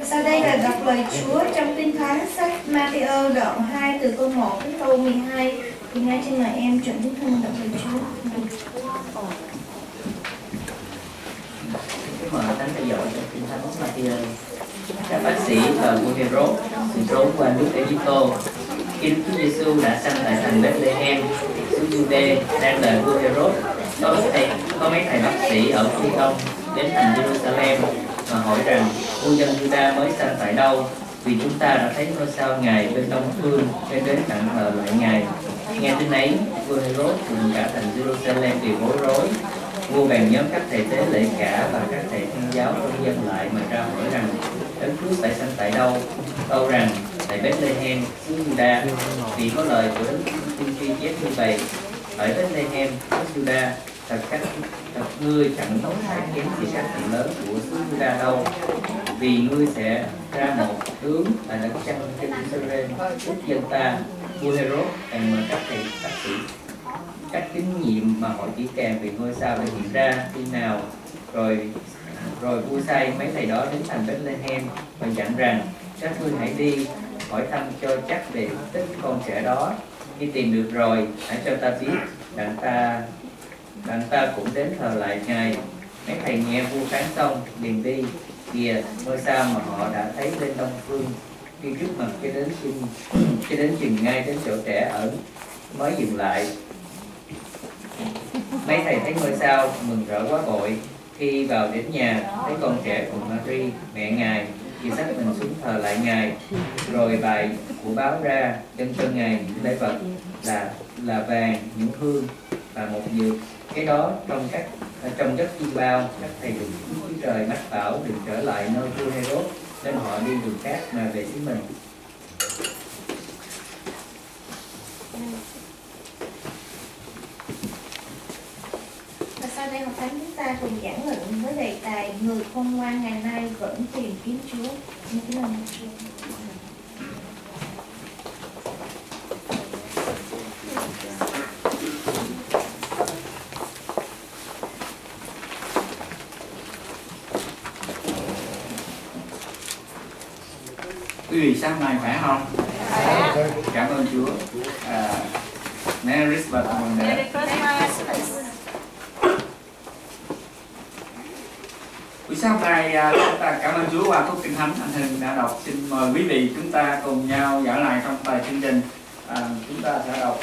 Sau đây là đọc lời Chúa trong Kinh Thánh sách Ma-thi-ơ đoạn 2 từ câu 1 đến câu 12. Thì ngay trên mời em chuẩn Đức Hưng đọc lời Chúa. Mở Thánh theo dõi trong Kinh Thánh Ma-thi-ơ. Các bác sĩ và vua Hê-rốt trốn qua nước Ê-díp-tô. Khi Đức Chúa Giêsu đã sanh tại thành Bethlehem, xứ Giu-đê, đang đợi vua Hê-rốt, có mấy thầy bác sĩ ở phương Đông đến thành Jerusalem mà hỏi rằng vua dân Giu-đa mới sanh tại đâu, vì chúng ta đã thấy ngôi sao Ngài bên đông phương nên đến tặng thờ lại Ngài. Nghe tin ấy, vua Hê-rốt cùng cả thành Jerusalem đều bối rối. Vua bèn nhóm các thầy tế lễ cả và các thầy thiên giáo trong dân lại mà tra hỏi rằng Đấng Christ phải sanh tại đâu? Tâu rằng tại Bethlehem xứ Giu-đa, vì có lời của Đấng tiên tri chép như vậy: ở Bethlehem xứ Giu-đa, thật ngươi chẳng phải kém gì các thành lớn của xứ Giu-đa đâu, vì ngươi sẽ ra một tướng là đấng chăn trên Israel quốc dân ta. Vua Hê-rốt bèn mời các thầy bác sĩ các tín nhiệm mà hỏi kỹ càng về ngôi sao đã hiện ra khi nào. Rồi vua sai mấy thầy đó đến thành Bethlehem và dặn rằng các ngươi hãy đi hỏi thăm cho chắc về tích con trẻ đó. Khi tìm được rồi, hãy cho ta biết, đặng ta cũng đến thờ lại Ngài. Mấy thầy nghe vua phán xong liền đi. Kìa, ngôi sao mà họ đã thấy lên đông phương đi trước mặt cho đến chừng ngay đến chỗ trẻ ở mới dừng lại. Mấy thầy thấy ngôi sao mừng rỡ quá bội. Khi vào đến nhà, thấy con trẻ cùng Mary mẹ Ngài thì xách mình xuống thờ lại Ngài. Rồi bài của báo ra dâng cho Ngài những lễ vật là vàng, những hương và một dược. Cái đó trong rất chiên bao, các thầy được Chúa Trời mách bảo đừng trở lại nơi vua Hê-rốt, nên họ đi đường khác mà về xứ mình. Và sau đây học thánh chúng ta cùng giảng luận với đề tài người khôn ngoan ngày nay vẫn tìm kiếm Chúa. Như thế nào Chúa? Quý vị sáng nay khỏe không? Cảm ơn Chúa. Merry Christmas mọi người. Buổi sáng nay chúng ta cảm ơn Chúa qua khúc Kinh Thánh anh Hưng đã đọc. Xin mời quý vị chúng ta cùng nhau dở lại trong bài chương trình. Chúng ta sẽ đọc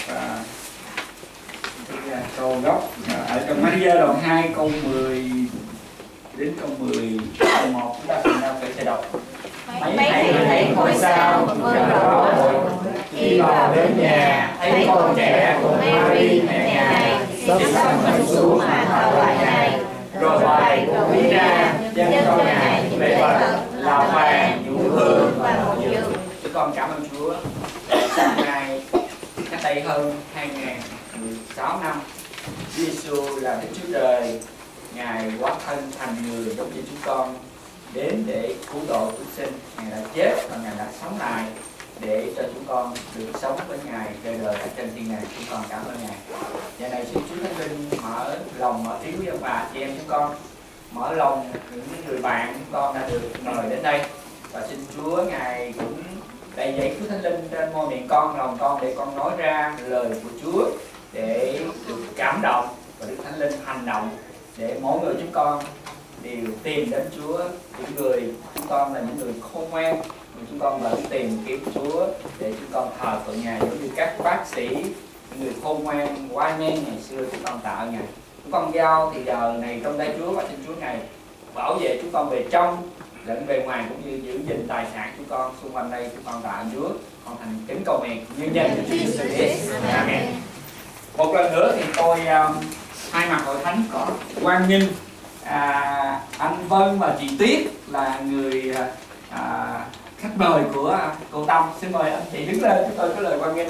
câu gốc ở trong Ma-thi-ơ đoạn 2 câu 10 đến câu 10 câu 1. Chúng ta cùng nhau sẽ đọc. Mấy thầy thấy ngôi sao mừng rỡ bội, khi vào đến nhà thấy con trẻ của Mary mẹ Ngài thì xách mình xuống mà thờ lại Ngài. Rồi bài của quý ra dâng cho Ngài những lễ vật là vàng, nhũ hương và một dược. Chúng con cảm ơn Chúa. Ngài cách đây hơn 2016 năm, Chúa Giêsu là Đức Chúa Trời, Ngài hóa thân thành người giống như chúng con, đến để cứu độ chúng sinh. Ngài đã chết và Ngài đã sống lại để cho chúng con được sống với Ngài đời đời ở trên thiên đàng. Chúng con cảm ơn Ngài. Giờ này xin Chúa Thánh Linh mở lòng, mở tiếng quý ông bà chị em chúng con, mở lòng những người bạn chúng con đã được mời đến đây, và xin Chúa Ngài cũng đầy dẫy Chúa Thánh Linh trên môi miệng con, lòng con, để con nói ra lời của Chúa, để được cảm động và được Thánh Linh hành động, để mỗi người chúng con đều tìm đến Chúa. Những người chúng con là những người khôn ngoan, mà chúng con vẫn tìm kiếm Chúa để chúng con thờ phượng Ngài, giống như các bác sĩ, những người khôn ngoan oai men ngày xưa chúng con tạ ơn Ngài. Chúng con giao thì giờ này trong tay Chúa, và xin Chúa Ngài bảo vệ chúng con về trong lẫn về ngoài, cũng như giữ gìn tài sản chúng con xung quanh đây. Chúng con tạ ơn Chúa. Con thành kính cầu nguyện nhân danh của Chúa Giêsu Christ. Amen. Một lần nữa thì tôi hai mặt hội thánh có hoan nghênh anh Vân và chị Tuyết là người khách mời của cô Tâm. Xin mời anh chị đứng lên, chúng tôi có lời hoan nghênh.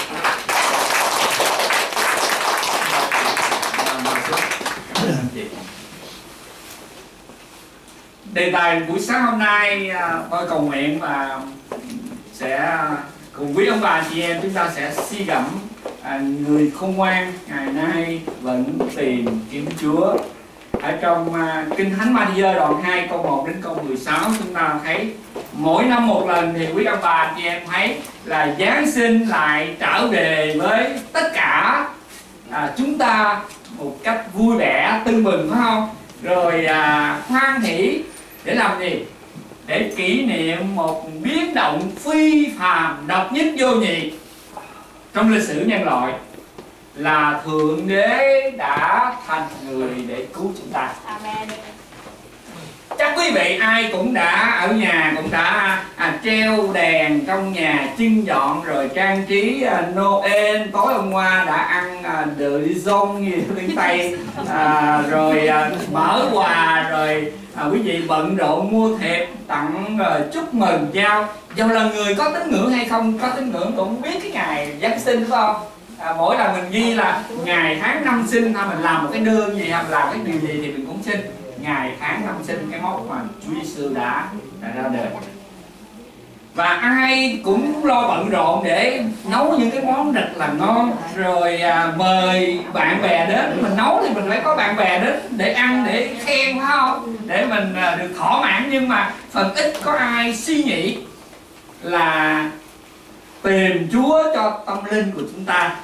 Đề tài buổi sáng hôm nay tôi cầu nguyện và sẽ cùng quý ông bà chị em chúng ta sẽ suy gẫm người khôn ngoan ngày nay vẫn tìm kiếm Chúa. ở trong Kinh Thánh Ma-thi-ơ đoạn 2 câu 1 đến câu 16 chúng ta thấy mỗi năm một lần thì quý ông bà anh chị em thấy là Giáng sinh lại trở về với tất cả chúng ta một cách vui vẻ tưng bừng, phải không? Rồi hoan hỷ để làm gì? Để kỷ niệm một biến động phi phàm độc nhất vô nhị trong lịch sử nhân loại, là Thượng Đế đã thành người để cứu chúng ta. Amen. Chắc quý vị ai cũng đã ở nhà cũng đã treo đèn trong nhà, trưng dọn rồi trang trí Noel. Tối hôm qua đã ăn The Lizon như tiếng Tây, rồi mở quà, rồi quý vị bận rộn mua thiệp tặng, rồi chúc mừng giao. Dù là người có tín ngưỡng hay không có tín ngưỡng cũng biết cái ngày Giáng sinh, phải không? Mỗi lần mình ghi là ngày tháng năm sinh, hay mình làm một cái đơn gì hay làm cái điều gì thì mình cũng xin ngày tháng năm sinh cái mốc mà Chúa Giêsu đã ra đời. Và ai cũng lo bận rộn để nấu những cái món rất là ngon, rồi mời bạn bè đến. Mình nấu thì mình phải có bạn bè đến để ăn, để khen, phải không? Để mình được thỏa mãn. Nhưng mà phần ít có ai suy nghĩ là tìm Chúa cho tâm linh của chúng ta,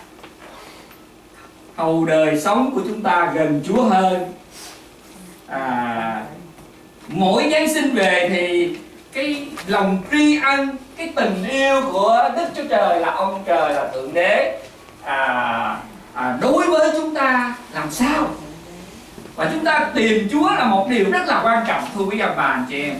hầu đời sống của chúng ta gần Chúa hơn. Mỗi Giáng sinh về thì cái lòng tri ân, cái tình yêu của Đức Chúa Trời là ông trời, là Thượng Đế đối với chúng ta làm sao, và chúng ta tìm Chúa là một điều rất là quan trọng, thưa quý ông bà anh chị em.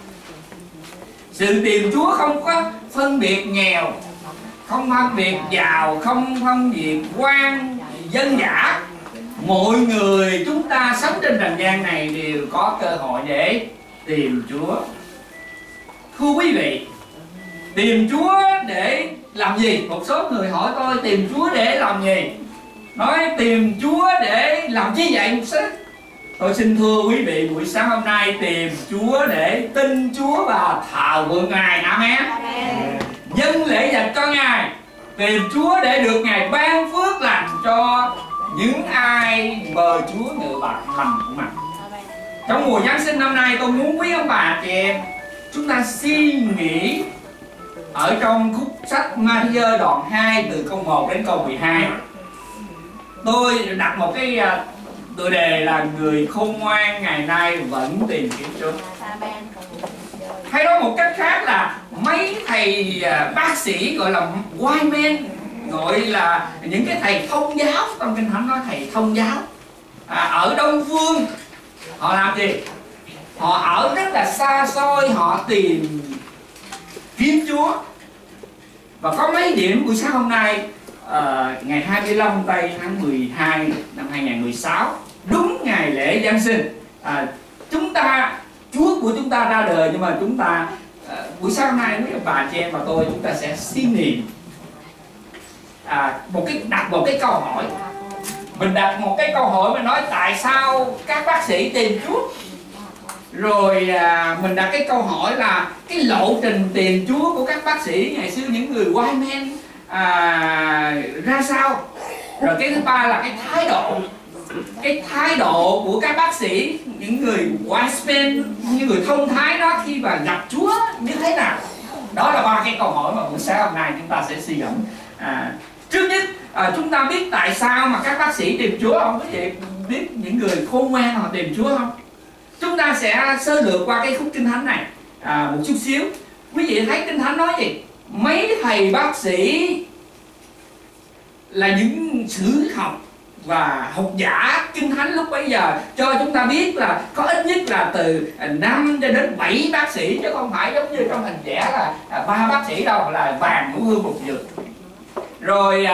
Sự tìm Chúa không có phân biệt nghèo, không phân biệt giàu, không phân biệt quan dân dã. Mọi người chúng ta sống trên trần gian này đều có cơ hội để tìm Chúa. Thưa quý vị, tìm Chúa để làm gì? Một số người hỏi tôi tìm Chúa để làm gì? Nói tìm Chúa để làm chi vậy mục sư? Tôi xin thưa quý vị, buổi sáng hôm nay tìm Chúa để tin Chúa và thờ phượng Ngài. Amen. Dâng lễ vật cho Ngài. Tìm Chúa để được Ngài ban phước lành cho những ai mời Chúa ngự bạc lành của mình. Trong mùa Giáng sinh năm nay, tôi muốn quý ông bà chị em chúng ta suy nghĩ ở trong khúc sách Ma-thi-ơ đoạn 2 từ câu 1 đến câu 12. Tôi đặt một cái tựa đề là người khôn ngoan ngày nay vẫn tìm kiếm Chúa. Hay nói một cách khác là mấy thầy bác sĩ gọi là wise men, gọi là những cái thầy thông giáo, trong Kinh Thánh nói thầy thông giáo ở Đông Phương, họ làm gì? Họ ở rất là xa xôi, họ tìm kiếm Chúa. Và có mấy điểm buổi sáng hôm nay, ngày 25 tây tháng 12 năm 2016, đúng ngày lễ Giáng sinh, Chúa của chúng ta ra đời. Nhưng mà chúng ta buổi sáng hôm nay, quý bà chị em và tôi, chúng ta sẽ suy niệm đặt một cái câu hỏi. Mình đặt một cái câu hỏi, mình nói tại sao các bác sĩ tìm Chúa. Rồi mình đặt cái câu hỏi là cái lộ trình tìm Chúa của các bác sĩ ngày xưa, những người wise men ra sao. Rồi cái thứ ba là cái thái độ của các bác sĩ, những người wise men, những người thông thái đó khi mà gặp Chúa như thế nào. Đó là ba cái câu hỏi mà buổi sáng hôm nay chúng ta sẽ suy gẫm. Trước nhất chúng ta biết tại sao mà các bác sĩ tìm Chúa không? Quý vị biết những người khôn ngoan họ tìm Chúa không? Chúng ta sẽ sơ lược qua cái khúc Kinh Thánh này một chút xíu. Quý vị thấy Kinh Thánh nói gì? Mấy thầy bác sĩ là những sử học và học giả Kinh Thánh lúc bấy giờ cho chúng ta biết là có ít nhất là từ 5 cho đến 7 bác sĩ, chứ không phải giống như trong hình vẽ là 3 bác sĩ đâu, là vàng ngũ hương một dược. Rồi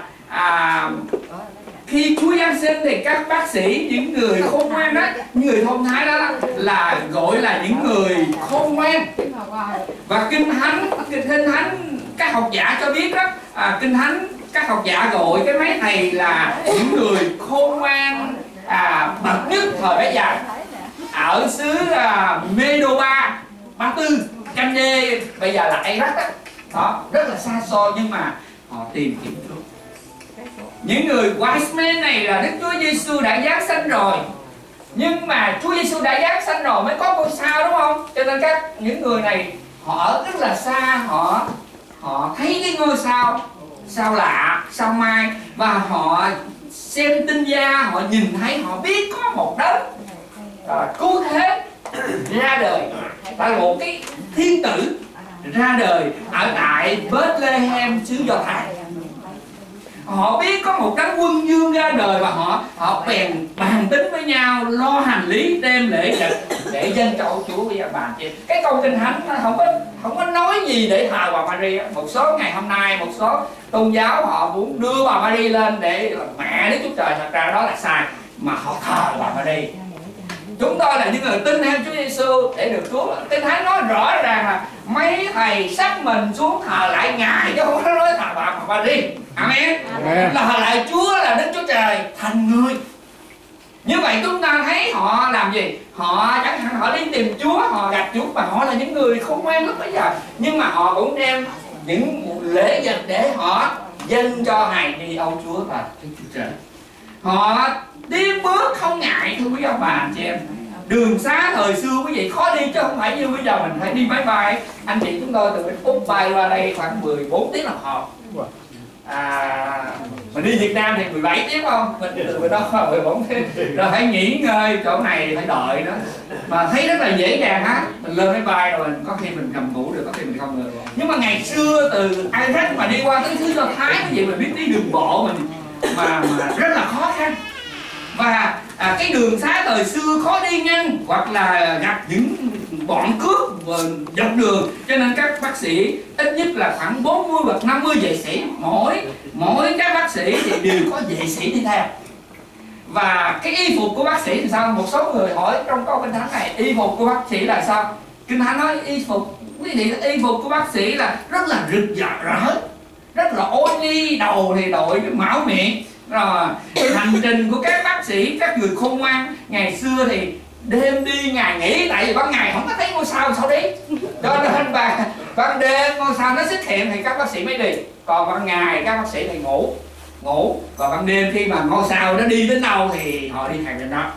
khi Chúa Giáng sinh thì các bác sĩ, những người khôn ngoan đó, những người thông thái đó là gọi là những người khôn ngoan. Và Kinh Thánh các học giả cho biết đó, Kinh Thánh các học giả gọi cái mấy thầy là những người khôn ngoan bậc nhất thời bấy giờ ở xứ Medo-ba, Ba Tư, Canh-đê, bây giờ là Iraq đó, rất là xa xôi, nhưng mà họ tìm kiếm Chúa. Những người wise men này là Đức Chúa Giêsu đã giáng sinh rồi, Nhưng mà Chúa Giêsu đã giáng sanh rồi mới có ngôi sao, đúng không? Cho nên những người này họ ở rất là xa, họ thấy cái ngôi sao, sao lạ, sao mai, và họ xem tinh gia, họ nhìn thấy, họ biết có một đấng cứu thế ra đời, là một cái thiên tử ra đời ở tại Bethlehem xứ Do Thái. Họ biết có một đấng quân vương ra đời, và họ bèn bàn tính với nhau lo hành lý đem lễ vật để dâng cho Chúa. Bây giờ bàn chị, cái câu kinh thánh nó không có nói gì để thờ bà Maria. Một số ngày hôm nay một số tôn giáo họ muốn đưa bà Maria lên để là mẹ Đức Chúa Trời, thật ra đó là sai, mà họ thờ bà Maria. Chúng tôi là những người tin theo Chúa Giêsu để được cứu. Kinh thánh nói rõ ràng là mấy thầy sắp mình xuống thờ lại Ngài, chứ không có nói thờ bà Maria. Amen. Là thờ lại Chúa là Đức Chúa Trời thành người. Như vậy chúng ta thấy họ làm gì? Họ chẳng hạn họ đi tìm Chúa, họ gặp Chúa, mà họ là những người khôn ngoan lúc bây giờ, nhưng mà họ cũng đem những lễ vật để họ dâng cho Ngài đi âu Chúa và Đức Chúa Trời. Họ đi bước không ngại, thưa quý ông bà anh chị em. Đường xá thời xưa quý vị khó đi chứ không phải như bây giờ mình phải đi máy bay. Anh chị chúng tôi từ bên Úc bay qua đây khoảng 14 tiếng đồng hồ. Mình đi Việt Nam thì 17 tiếng không? Mình từ bên đó 14 tiếng. Rồi phải nghỉ ngơi, chỗ này phải đợi nữa. Mà thấy rất là dễ dàng á. Mình lên máy bay rồi có khi mình cầm ngủ được, có khi mình không được. Nhưng mà ngày xưa từ Iraq mà đi qua tới xứ Do Thái, cái gì mình biết đi đường bộ mình mà rất là khó khăn. Và cái đường xá thời xưa khó đi nhanh, hoặc là gặp những bọn cướp dọc đường, cho nên các bác sĩ ít nhất là khoảng 40 hoặc 50 vệ sĩ, mỗi các bác sĩ thì đều có vệ sĩ đi theo. Và cái y phục của bác sĩ thì sao? Một số người hỏi trong câu kinh thánh này, y phục của bác sĩ là sao? Kinh thánh nói y phục, quý vị, y phục của bác sĩ là rất là rực rỡ, rất là ô nhi, đầu thì đội cái mão miệng. Rồi hành trình của các bác sĩ, các người khôn ngoan ngày xưa thì đêm đi ngày nghỉ, tại vì ban ngày không có thấy ngôi sao sao đi, cho nên ban đêm ngôi sao nó xuất hiện thì các bác sĩ mới đi, còn ban ngày các bác sĩ thì ngủ, còn ban đêm khi mà ngôi sao nó đi đến đâu thì họ đi theo đến đó.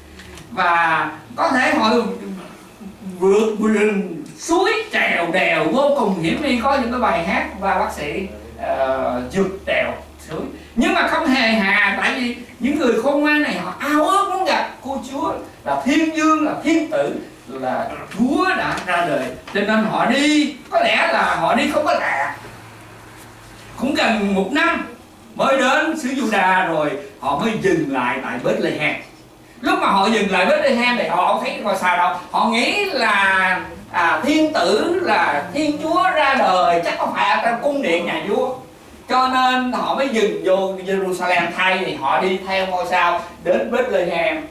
Và có thể họ vượt rừng suối, trèo đèo vô cùng hiểm nguy, có những cái bài hát và bác sĩ vượt đèo suối, nhưng mà không hề hà, tại vì những người khôn ngoan này họ ao ước muốn gặp cô Chúa là thiên vương, là thiên tử, là Chúa đã ra đời, cho nên họ đi, có lẽ là họ đi không có lạ, cũng gần 1 năm mới đến xứ Juda, rồi họ mới dừng lại tại Bethlehem. Lúc mà họ dừng lại Bethlehem thì họ không thấy ngôi sao đâu, họ nghĩ là thiên tử, là Thiên Chúa ra đời chắc không phải ở trong cung điện nhà vua, cho nên họ mới dừng vô Jerusalem. Thay thì họ đi theo ngôi sao đến Bethlehem,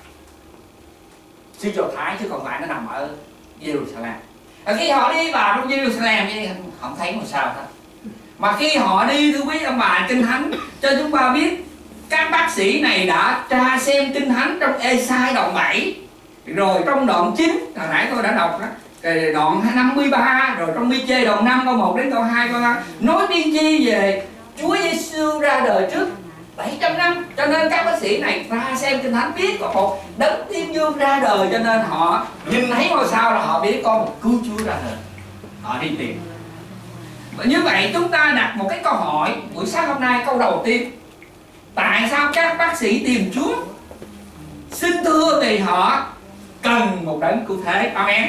xứ Do Thái, chứ không phải nó nằm ở Jerusalem. Khi họ đi vào trong Jerusalem thì không thấy ngôi sao hết. Mà khi họ đi, thưa quý ông bà, kinh thánh cho chúng ta biết các bác sĩ này đã tra xem kinh thánh trong Ê-sai đoạn 7, rồi trong đoạn 9 hồi nãy tôi đã đọc đó, đoạn 53, rồi trong Mi-chê đoạn 5 câu 1 đến câu 2 câu 3 nói tiên tri về Chúa Giêsu ra đời trước 700 năm. Cho nên các bác sĩ này ra xem kinh thánh biết có một đấng thiên vương ra đời, cho nên họ nhìn thấy ngôi sao là họ biết có một cứu Chúa ra đời, họ đi tìm. Và như vậy chúng ta đặt một cái câu hỏi buổi sáng hôm nay, câu đầu tiên: tại sao các bác sĩ tìm Chúa? Xin thưa thì họ cần một đấng cứu thế. Amen.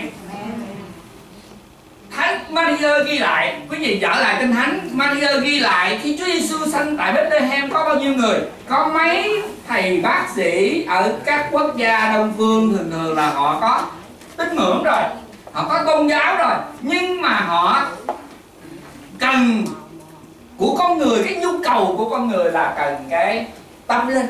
Thánh Maria ghi lại, quý vị trở lại kinh thánh, Maria ghi lại khi Chúa Giêsu sanh tại Bethlehem có bao nhiêu người? Có mấy thầy bác sĩ ở các quốc gia Đông phương thường thường là họ có tín ngưỡng rồi, họ có tôn giáo rồi, nhưng mà họ cần của con người, cái nhu cầu của con người là cần cái tâm linh,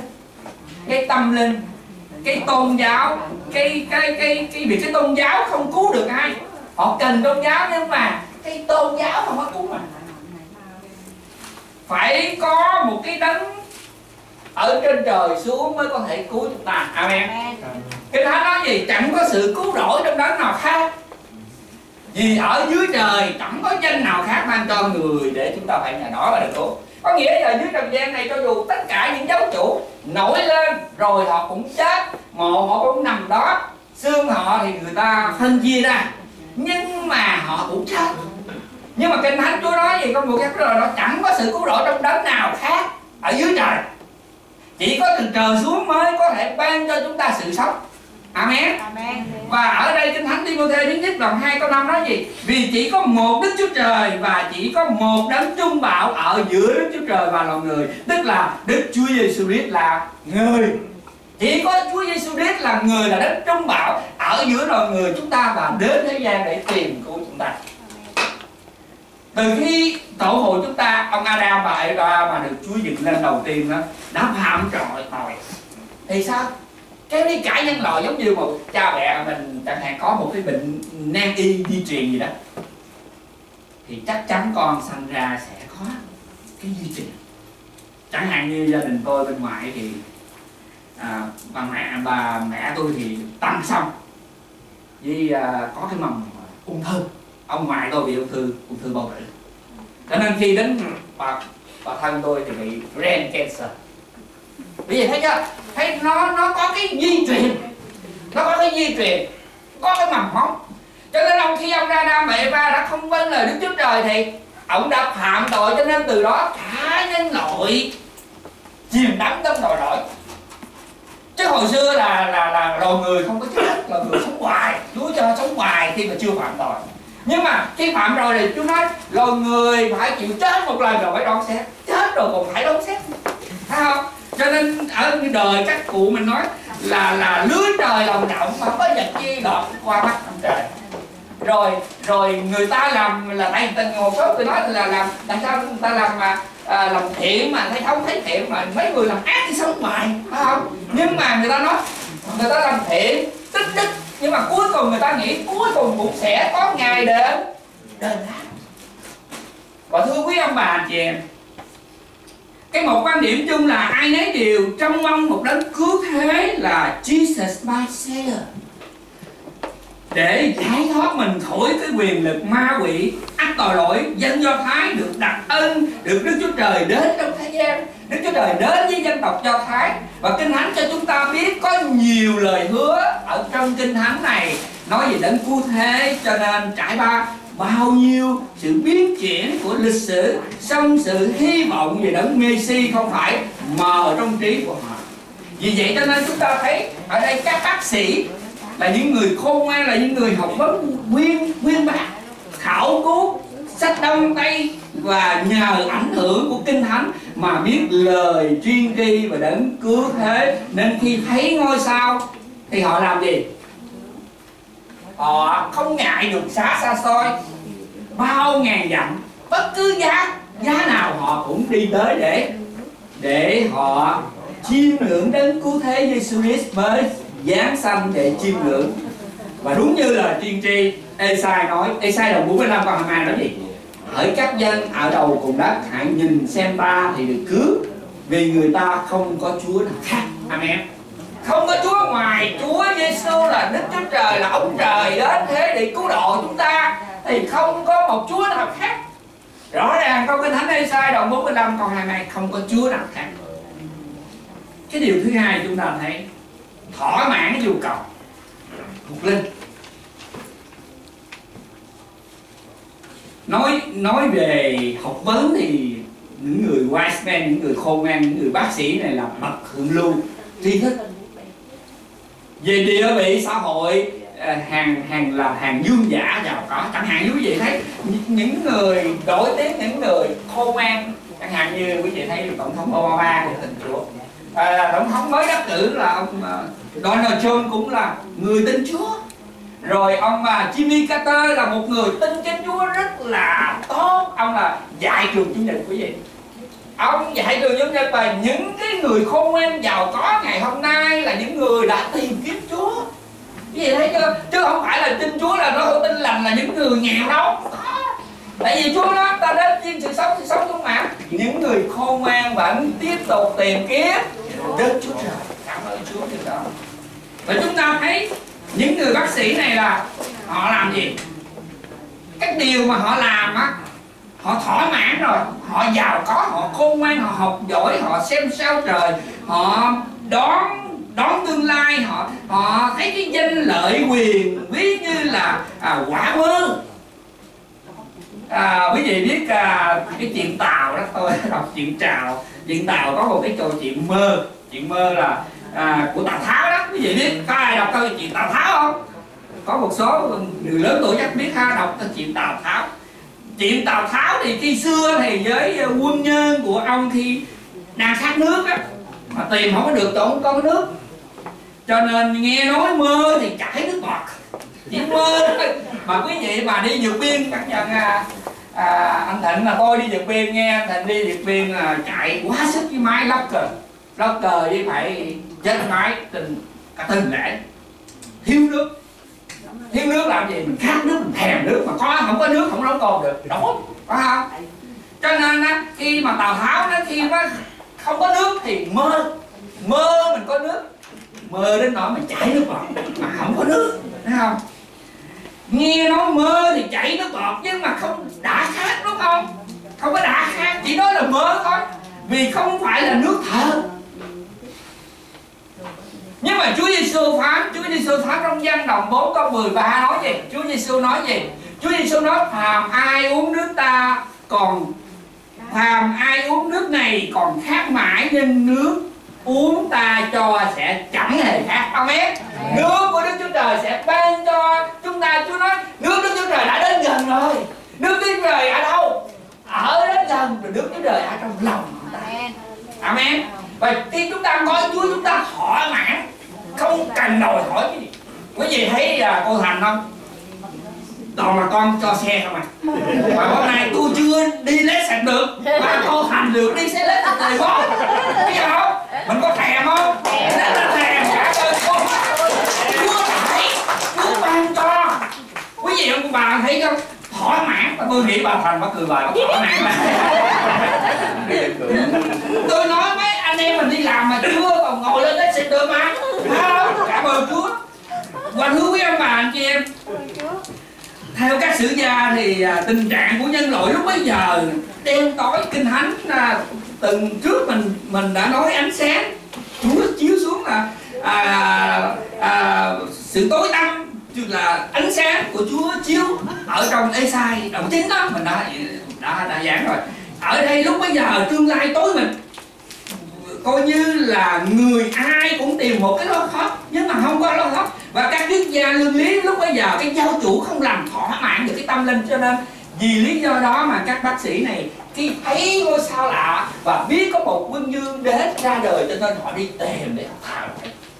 cái tôn giáo, cái vì cái tôn giáo không cứu được ai. Họ cần tôn giáo nhưng mà cái tôn giáo không có cứu mình. Phải có một cái đấng ở trên trời xuống mới có thể cứu chúng ta. Amen. Kinh thánh nói gì? Chẳng có sự cứu rỗi trong đấng nào khác, vì ở dưới trời chẳng có danh nào khác ban cho người để chúng ta phải nhờ đó và được cứu. Có nghĩa là dưới trần gian này, cho dù tất cả những giáo chủ nổi lên rồi họ cũng chết mộ họ cũng nằm đó, xương họ thì người ta phân chia ra, nhưng mà họ cũng chết. Nhưng mà Kinh Thánh Chúa nói gì con buộc các rồi nó chẳng có sự cứu rỗi trong đấng nào khác ở dưới trời, chỉ có từ trời xuống mới có thể ban cho chúng ta sự sống. Amen. Và ở đây Kinh Thánh Ti-mô-thê thứ nhất đoạn 2 câu 5 nói gì? Vì chỉ có một Đức Chúa Trời và chỉ có một đấng trung bảo ở giữa Đức Chúa Trời và loài người, tức là Đức Chúa Giêsu Christ là người. Chỉ có Chúa Giêsu Christ là người, là đấng trung bảo ở giữa loài người chúng ta và đến thế gian để tìm cứu chúng ta. Từ khi tổ phụ chúng ta, ông Adam và Eva mà được Chúa dựng lên đầu tiên đó, đã phạm tội thì sao? Cái đi cãi nhân loại giống như một cha mẹ mình chẳng hạn có một cái bệnh nan y di truyền gì đó, thì chắc chắn con sanh ra sẽ có cái di truyền. Chẳng hạn như gia đình tôi bên ngoại thì bà mẹ tôi thì tăng xong với có cái mầm ung thư. Ông ngoại tôi bị ung thư bào tử, cho nên khi đến bà thân tôi thì bị brain cancer. Bây giờ thấy chưa? Thấy nó có cái di truyền, nó có cái di truyền, có cái mầm móng. Cho nên khi ông Adam và Eva đã không vâng lời Đức Chúa Trời thì ông đã phạm tội, cho nên từ đó cả nhân loại chìm đắm trong tội lỗi. Chứ hồi xưa là loài người không có chết, loài người sống hoài, Chúa cho sống hoài khi mà chưa phạm tội. Nhưng mà khi phạm rồi thì Chúa nói loài người phải chịu chết một lần rồi phải đón xét, chết rồi còn phải đón xét, thấy không? Cho nên ở đời các cụ mình nói là lưới trời lòng rộng mà không có vật chi lọt qua mắt ông trời. Rồi người ta làm là tại một số người nói là làm tại sao người ta làm mà làm thiện mà thấy không thấy thiện, mà mấy người làm ác thì sống hoài, phải không? Nhưng mà người ta nói người ta làm thiện tích đức, nhưng mà cuối cùng người ta nghĩ cuối cùng cũng sẽ có ngày đền đáp. Và thưa quý ông bà anh chị em, cái một quan điểm chung là ai nấy đều trông mong một đấng cứu thế là Jesus my Savior, để giải thoát mình khỏi cái quyền lực ma quỷ ác tội lỗi. Dân Do Thái được đặc ân, được Đức Chúa Trời đến trong thế gian, Đức Chúa Trời đến với dân tộc Do Thái. Và Kinh Thánh cho chúng ta biết có nhiều lời hứa ở trong Kinh Thánh này nói về đấng cứu thế. Cho nên trải qua bao nhiêu sự biến chuyển của lịch sử, xong sự hy vọng về đấng Messi không phải mờ trong trí của họ. Vì vậy cho nên chúng ta thấy ở đây các bác sĩ là những người khôn ngoan, là những người học vấn nguyên bác, khảo cứu sách Đông Tây, và nhờ ảnh hưởng của Kinh Thánh mà biết lời tiên tri và đấng cứu thế. Nên khi thấy ngôi sao thì họ làm gì? Họ không ngại đường xá xa xôi bao ngàn dặm, bất cứ giá nào họ cũng đi tới để họ chiêm ngưỡng đấng cứu thế Giêsu Christ mới giáng sanh để chiêm ngưỡng. Và đúng như là tiên tri Ê-sai nói, Ê-sai đoạn 45 câu 22 nói gì? Hỡi các dân ở đầu cùng đất, hãy nhìn xem ta thì được cứu, vì người ta không có Chúa nào khác. Amen. Không có Chúa ngoài Chúa Giêsu là Đức Chúa Trời, là ông trời đến thế để cứu độ chúng ta, thì không có một Chúa nào khác. Rõ ràng câu Kinh Thánh Ê-sai đoạn 45 câu 22 không có Chúa nào khác. Cái điều thứ hai chúng ta thấy thỏa mãn cái nhu cầu thuộc linh. Nói về học vấn thì những người wise man, những người khôn ngoan, những người bác sĩ này là bậc thượng lưu tri thức. Về địa vị xã hội hàng dương giả giàu có, chẳng hạn như quý vị thấy những người nổi tiếng, những người khôn ngoan, chẳng hạn như quý vị thấy tổng thống Obama của tình Chúa, tổng thống mới đắc cử là ông Donald Trump cũng là người tin Chúa. Rồi ông Jimmy Carter là một người tin Chúa Chúa rất là tốt. Ông là dạy trường chủ nhật quý vị. Ông dạy trường chủ nhật, và những cái người khôn ngoan giàu có ngày hôm nay là những người đã tìm kiếm Chúa. Quý vị thấy chưa? Chứ không phải là tin Chúa là nó tin lành là những người nghèo đâu. Tại vì Chúa nói ta đến chiên sự sống chung mà. Những người khôn ngoan vẫn tiếp tục tìm kiếm Đức Chúa Trời. Cảm ơn Chúa điều đó. Và chúng ta thấy những người bác sĩ này là họ làm gì? Cái điều mà họ làm á, họ thỏa mãn rồi, họ giàu có, họ khôn ngoan, họ học giỏi, họ xem sao trời, họ đoán đón tương lai, họ thấy cái danh lợi quyền, ví như là quả mơ. Quý vị biết cái chuyện Tàu đó, tôi đọc chuyện Tàu có một cái câu chuyện mơ là của Tào Tháo đó. Quý vị biết, có ai đọc câu chuyện Tào Tháo không? Có một số người lớn tuổi chắc biết đọc câu chuyện Tào Tháo. Chuyện Tào Tháo thì khi xưa thì với quân nhân của ông khi đang khát nước á, mà tìm không có được chỗ không có nước, cho nên nghe nói mơ thì chảy nước ngọt, chỉ mơ thôi. Mà quý vị mà đi vượt biên, cảm nhận anh Thịnh là tôi đi vượt biên, nghe anh Thịnh đi vượt biên chạy quá sức với máy lóc cờ với phải chết máy cả tuần lễ, thiếu nước làm gì, mình khát nước, mình thèm nước, mà không có nước không nấu cơm được, đói, phải không? Cho nên khi mà Tào Tháo khi nó không có nước thì mơ mình có nước, mơ đến nỗi mình chảy nước ngọt mà không có nước, thấy không? Nghe nói mơ thì chảy nước ngọt nhưng mà không đã khát, đúng không? Không có đã khát, chỉ nói là mơ thôi, vì không phải là nước thật. Nhưng mà Chúa Giêsu phán trong Giăng đoạn 4 câu 13 nói gì? Chúa Giêsu nói gì? Chúa Giêsu nói phàm ai uống nước này còn khát mãi, nhưng nước uống ta cho sẽ chẳng hề khát. Amen. Nước của Đức Chúa Trời sẽ ban cho chúng ta. Chúa nói nước Đức Chúa Trời đã đến gần rồi. Nước Đức Chúa Trời ở đâu? Ở đến gần rồi. Nước Chúa Trời ở trong lòng chúng ta. Amen. Và khi chúng ta có Chúa, chúng ta thỏa mãn, không cần đòi hỏi cái gì. Quý vị thấy cô Thành không? Toàn là con cho xe không à. Mà hôm nay tôi chưa đi lết sạch được, mà cô Thành được đi xe lết sạch rồi không? Biết không? Mình có thèm không? Rất là thèm. Cảm ơn cô. Chúa ban cho. Quý vị ông bà thấy không? Thỏa mãn. Tôi nghĩ bà Thành bà cười bài thỏa mãn mà. Tôi nói mấy anh em mình đi làm mà chưa còn ngồi lên lết sạch được mà. Phải không? Cảm ơn Chúa. Và thưa quý ông bà anh chị em, theo các sử gia thì tình trạng của nhân loại lúc bấy giờ đen tối kinh thánh từng trước mình đã nói ánh sáng Chúa chiếu xuống là sự tối tăm, chứ là ánh sáng của Chúa chiếu ở trong Ê-sai đoạn 9 đó mình đã giảng rồi. Ở đây lúc bấy giờ tương lai tối mình, coi như là người ai cũng tìm một cái lối thoát nhưng mà không có lối thoát. Và các triết gia luân lý lúc bây giờ cái giáo chủ không làm thỏa mãn được cái tâm linh, cho nên vì lý do đó mà các bác sĩ này khi thấy ngôi sao lạ và biết có một quân dương đến ra đời, cho nên họ đi tìm để thảo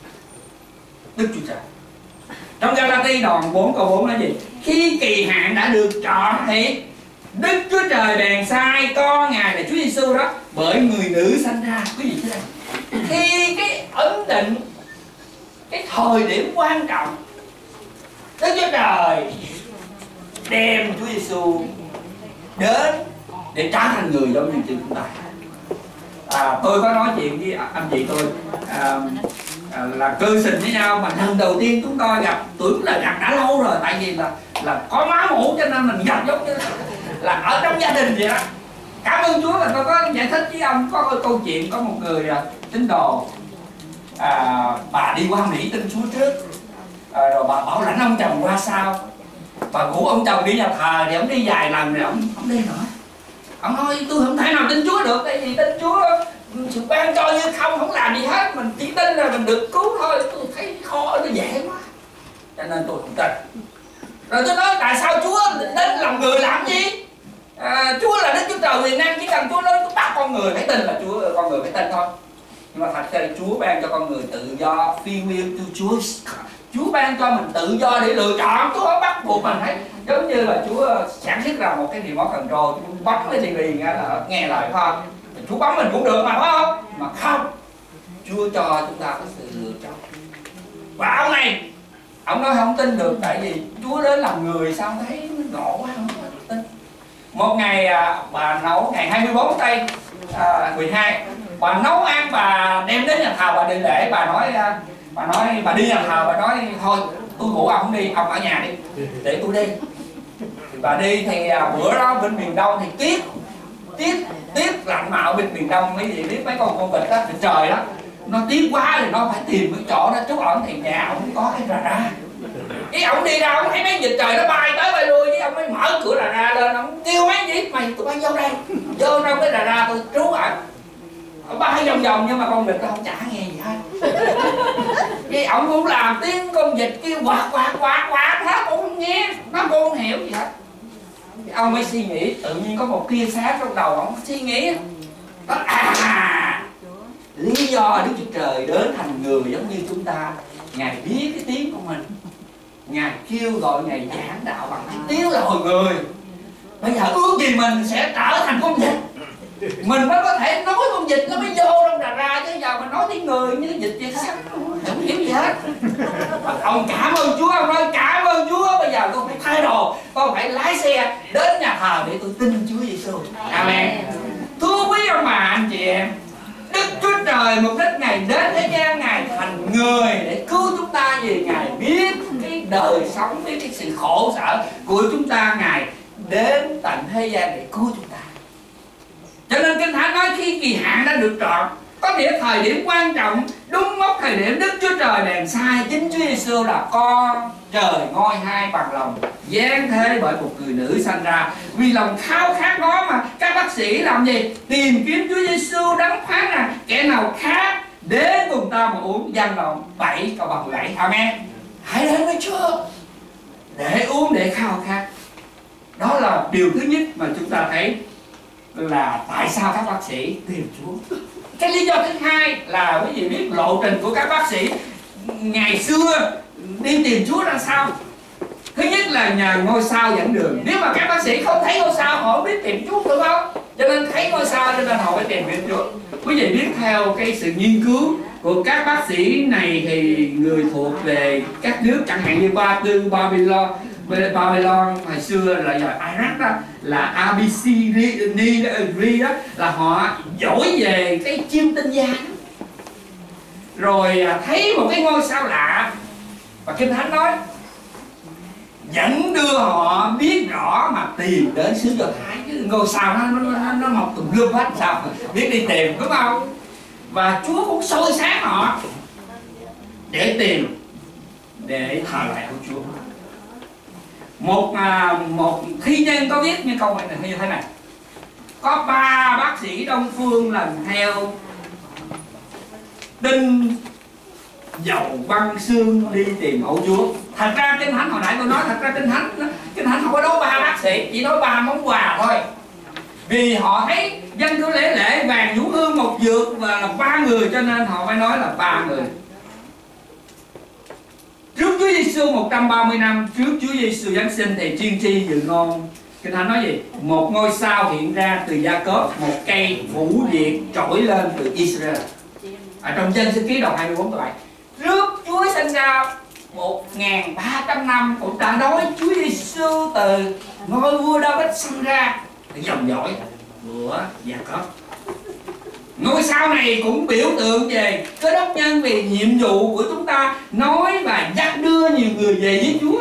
Đức Chúa Trời. Trong Ga-la-ti đoạn 4 câu 4 là gì? Khi kỳ hạn đã được chọn thì Đức Chúa Trời bèn sai con Ngài là Chúa Giêsu đó bởi người nữ sanh ra. Quý vị thấy không? Khi cái ấn định, cái thời điểm quan trọng, Đức Chúa Trời đem Chúa Giêsu đến để trở thành người giống như chúng ta. Tôi có nói chuyện với anh chị tôi là cư sinh với nhau, mà lần đầu tiên chúng tôi gặp, tưởng là gặp đã lâu rồi, tại vì là có máu mủ cho nên mình gặp giống như là ở trong gia đình vậy đó. Cảm ơn Chúa là tôi có giải thích với ông có câu chuyện có một người tín đồ, bà đi qua Mỹ tin Chúa trước, rồi bà bảo lãnh ông chồng qua sau, bà rủ ông chồng đi nhà thờ thì ông đi vài lần rồi ông đi nữa. Ông nói tôi không thể nào tin Chúa được, tại vì tin Chúa sự ban cho như không làm gì hết, mình chỉ tin là mình được cứu thôi. Tôi thấy khó, nó dễ quá, cho nên tôi không tin. Rồi tôi nói tại sao Chúa đến lòng người làm gì? Chúa là Đức Chúa Trời quyền năng, chỉ cần Chúa nói tôi bắt con người phải tin là Chúa, con người phải tin thôi. Nhưng mà thật ra là Chúa ban cho con người tự do, free will to choose. Chúa ban cho mình tự do để lựa chọn, Chúa không bắt buộc mình. Thấy giống như là Chúa sản xuất ra một cái remote control, Chúa bấm cái TV là nghe lời thôi. Chúa bấm mình cũng được mà, phải không? Mà không, Chúa cho chúng ta có sự lựa chọn. Và ông này, ông nói không tin được, tại vì Chúa đến làm người sao thấy nó ngộ quá, không tin. Một ngày bà nấu, ngày 24 tây 12, bà nấu ăn, bà đem đến nhà thờ, bà đi lễ, bà đi nhà thờ, bà nói thôi tôi ngủ ông không đi, ông ở nhà đi để tôi đi. Thì bà đi thì bữa đó bên miền Đông thì tiết lạnh mạo bên miền Đông, mấy gì biết mấy con vịt đó, vịt trời đó, nó tiếc quá thì nó phải tìm cái chỗ đó trú ẩn, thì nhà ông có cái radar. Cái ông đi ra ông thấy mấy vịt trời nó bay tới bay lui, với ông mới mở cửa radar lên, ông kêu mấy vịt mày tụi bay vô đây, vô trong cái radar tôi trú ẩn. Ông bay vòng vòng nhưng mà con vịt nó không chả nghe gì hết. Cái ông cũng làm tiếng con vịt kêu quạt quạt quạt quạt hết cũng không nghe, nó cũng không hiểu gì hết. Ông mới suy nghĩ, tự nhiên có một tia sáng trong đầu ông suy nghĩ đó, lý do Đức Chúa Trời đến thành người giống như chúng ta. Ngài biết cái tiếng của mình, Ngài kêu gọi, Ngài giảng đạo bằng cái tiếng là hồi người. Bây giờ ước gì mình sẽ trở thành con vịt, mình mới có thể nói con vịt nó mới vô trong ra, chứ giờ mình nói tiếng người như cái vịt vậy sáng không hiểu gì hết. Ông cảm ơn Chúa, ông nói cảm ơn Chúa, bây giờ con phải thay đồ, con phải lái xe đến nhà thờ để tôi tin Chúa Giêsu. Amen. Thưa quý ông bà anh chị em, Đức Chúa Trời mục đích Ngài đến thế gian, Ngài thành người để cứu chúng ta, vì Ngài biết cái đời sống, biết cái sự khổ sở của chúng ta. Ngài đến tận thế gian để cứu chúng ta. Cho nên Kinh Thánh nói khi kỳ hạn đã được trọn, có nghĩa thời điểm quan trọng, đúng mốc thời điểm Đức Chúa Trời đèn sai chính Chúa Giêsu là con trời ngôi hai bằng lòng, giáng thế bởi một người nữ sanh ra. Vì lòng khao khát đó mà các bác sĩ làm gì? Tìm kiếm Chúa Giêsu đấng phán rằng kẻ nào khát đến cùng ta mà uống. Dân đoạn 7 câu 37. Amen. Hãy đến với Chúa để uống, để khao khát. Đó là điều thứ nhất mà chúng ta thấy là tại sao các bác sĩ tìm Chúa. Cái lý do thứ hai là quý vị biết lộ trình của các bác sĩ ngày xưa đi tìm Chúa ra sao. Thứ nhất là nhờ ngôi sao dẫn đường. Nếu mà các bác sĩ không thấy ngôi sao họ không biết tìm Chúa được không? Cho nên thấy ngôi sao cho nên họ phải tìm đến Chúa. Quý vị biết theo cái sự nghiên cứu của các bác sĩ này thì người thuộc về các nước chẳng hạn như Ba Tư, Babylon hồi xưa là giờ Iraq đó, là ABC đó, là họ giỏi về cái chiêm tinh gia. Rồi thấy một cái ngôi sao lạ và Kinh Thánh nói dẫn đưa họ biết rõ mà tìm đến xứ Do Thái. Chứ ngôi sao nó mọc tùm lum hết, sao biết đi tìm, đúng không? Và Chúa cũng soi sáng họ để tìm, để thờ lại của Chúa. Một thi nhân có viết như câu này như thế này: có 3 bác sĩ Đông phương lần theo tinh dầu băng xương đi tìm hậu Chúa. Thật ra Kinh Thánh hồi nãy tôi nói, thật ra Kinh Thánh không có nói 3 bác sĩ, chỉ nói 3 món quà thôi. Vì họ thấy dân cứ lễ vàng nhũ hương một dược và là 3 người, cho nên họ phải nói là 3 người. Trước Chúa Giêsu 130 năm, trước Chúa Giêsu Giáng sinh thì tiên tri dự ngôn. Kinh Thánh nói gì? Một ngôi sao hiện ra từ Gia-cốp, một cây phủ diệt trỗi lên từ Israel. Ở trong Gen-si ký đoạn 24 các bạn. Trước Chúa sinh ra 1300 năm cũng đã nói Chúa Giêsu từ ngôi vua David sinh ra từ dòng dõi của Gia-cốp. Ngôi sao này cũng biểu tượng về Cơ Đốc nhân, vì nhiệm vụ của chúng ta nói và dắt đưa nhiều người về với Chúa.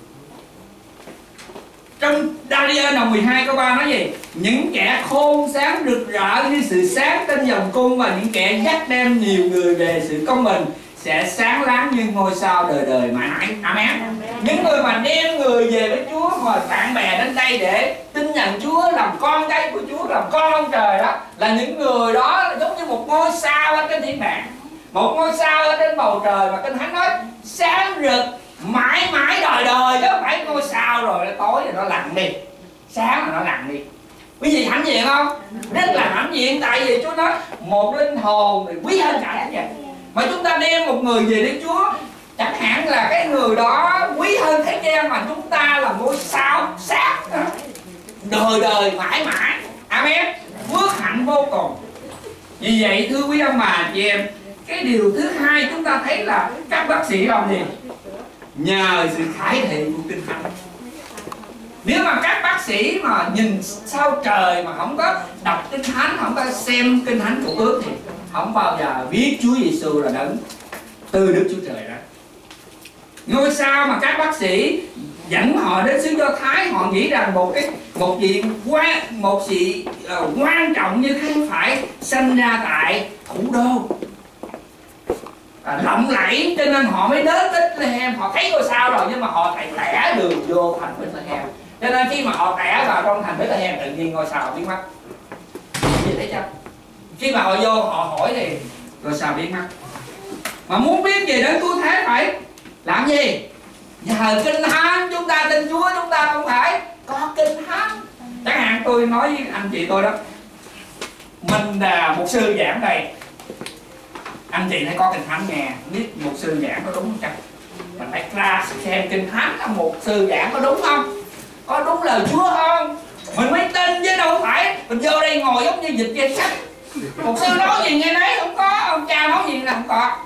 Trong Daniel đoạn 12 câu 3 nói gì? Những kẻ khôn sáng rực rỡ như sự sáng trên dòng cung, và những kẻ dắt đem nhiều người về sự công bình sẽ sáng láng như ngôi sao đời đời mãi mãi. Amen. Những người mà đem người về với Chúa, mời bạn bè đến đây để tin nhận Chúa, làm con cái của Chúa, làm con ông trời đó, là những người đó là giống như một ngôi sao ở trên thiên đàng, một ngôi sao ở trên bầu trời mà Kinh Thánh nói sáng rực mãi mãi đời đời, chứ không phải ngôi sao rồi nó tối rồi nó lặn đi, sáng rồi nó lặn đi. Quý vị hãnh diện không? Rất là hãnh diện, tại vì Chúa nói một linh hồn thì quý hơn cả thế vậy. Mà chúng ta đem một người về đến Chúa, chẳng hạn là cái người đó quý hơn thế gian, mà chúng ta là ngôi sao sáng đời đời mãi mãi. Amen. Phước hạnh vô cùng. Vì vậy thưa quý ông bà chị em, cái điều thứ hai chúng ta thấy là các bác sĩ làm gì? Nhờ sự khải thị của Kinh Thánh. Nếu mà các bác sĩ mà nhìn sao trời mà không có đọc Kinh Thánh, không có xem Kinh Thánh Cựu Ước thì không bao giờ biết Chúa Giêsu là đấng từ Đức Chúa Trời đó. Ngôi sao mà các bác sĩ dẫn họ đến xứ Do Thái, họ nghĩ rằng một sự quan trọng như không phải sinh ra tại thủ đô, lộng lẫy, cho nên họ mới đến Bethlehem. Họ thấy ngôi sao rồi nhưng mà họ phải lẻ đường vô thành Bethlehem. Cho nên khi mà họ lẻ vào trong thành Bethlehem, tự nhiên ngôi sao biến mất. Gì thấy chưa? Khi mà họ vô họ hỏi thì ngôi sao biến mất. Mà muốn biết gì đến cứu thế phải làm gì? Nhờ Kinh Thánh. Chúng ta tin Chúa, chúng ta không phải có Kinh Thánh. Chẳng hạn tôi nói với anh chị tôi đó, mình là mục sư giảng đây, anh chị hãy có Kinh Thánh nghe, biết mục sư giảng có đúng không chắc? Mình phải tra xem Kinh Thánh là mục sư giảng có đúng không? Có đúng lời Chúa không? Mình mới tin chứ đâu phải mình vô đây ngồi giống như dịch danh sách. Mục sư nói gì nghe nấy không có, ông cha nói gì là không có.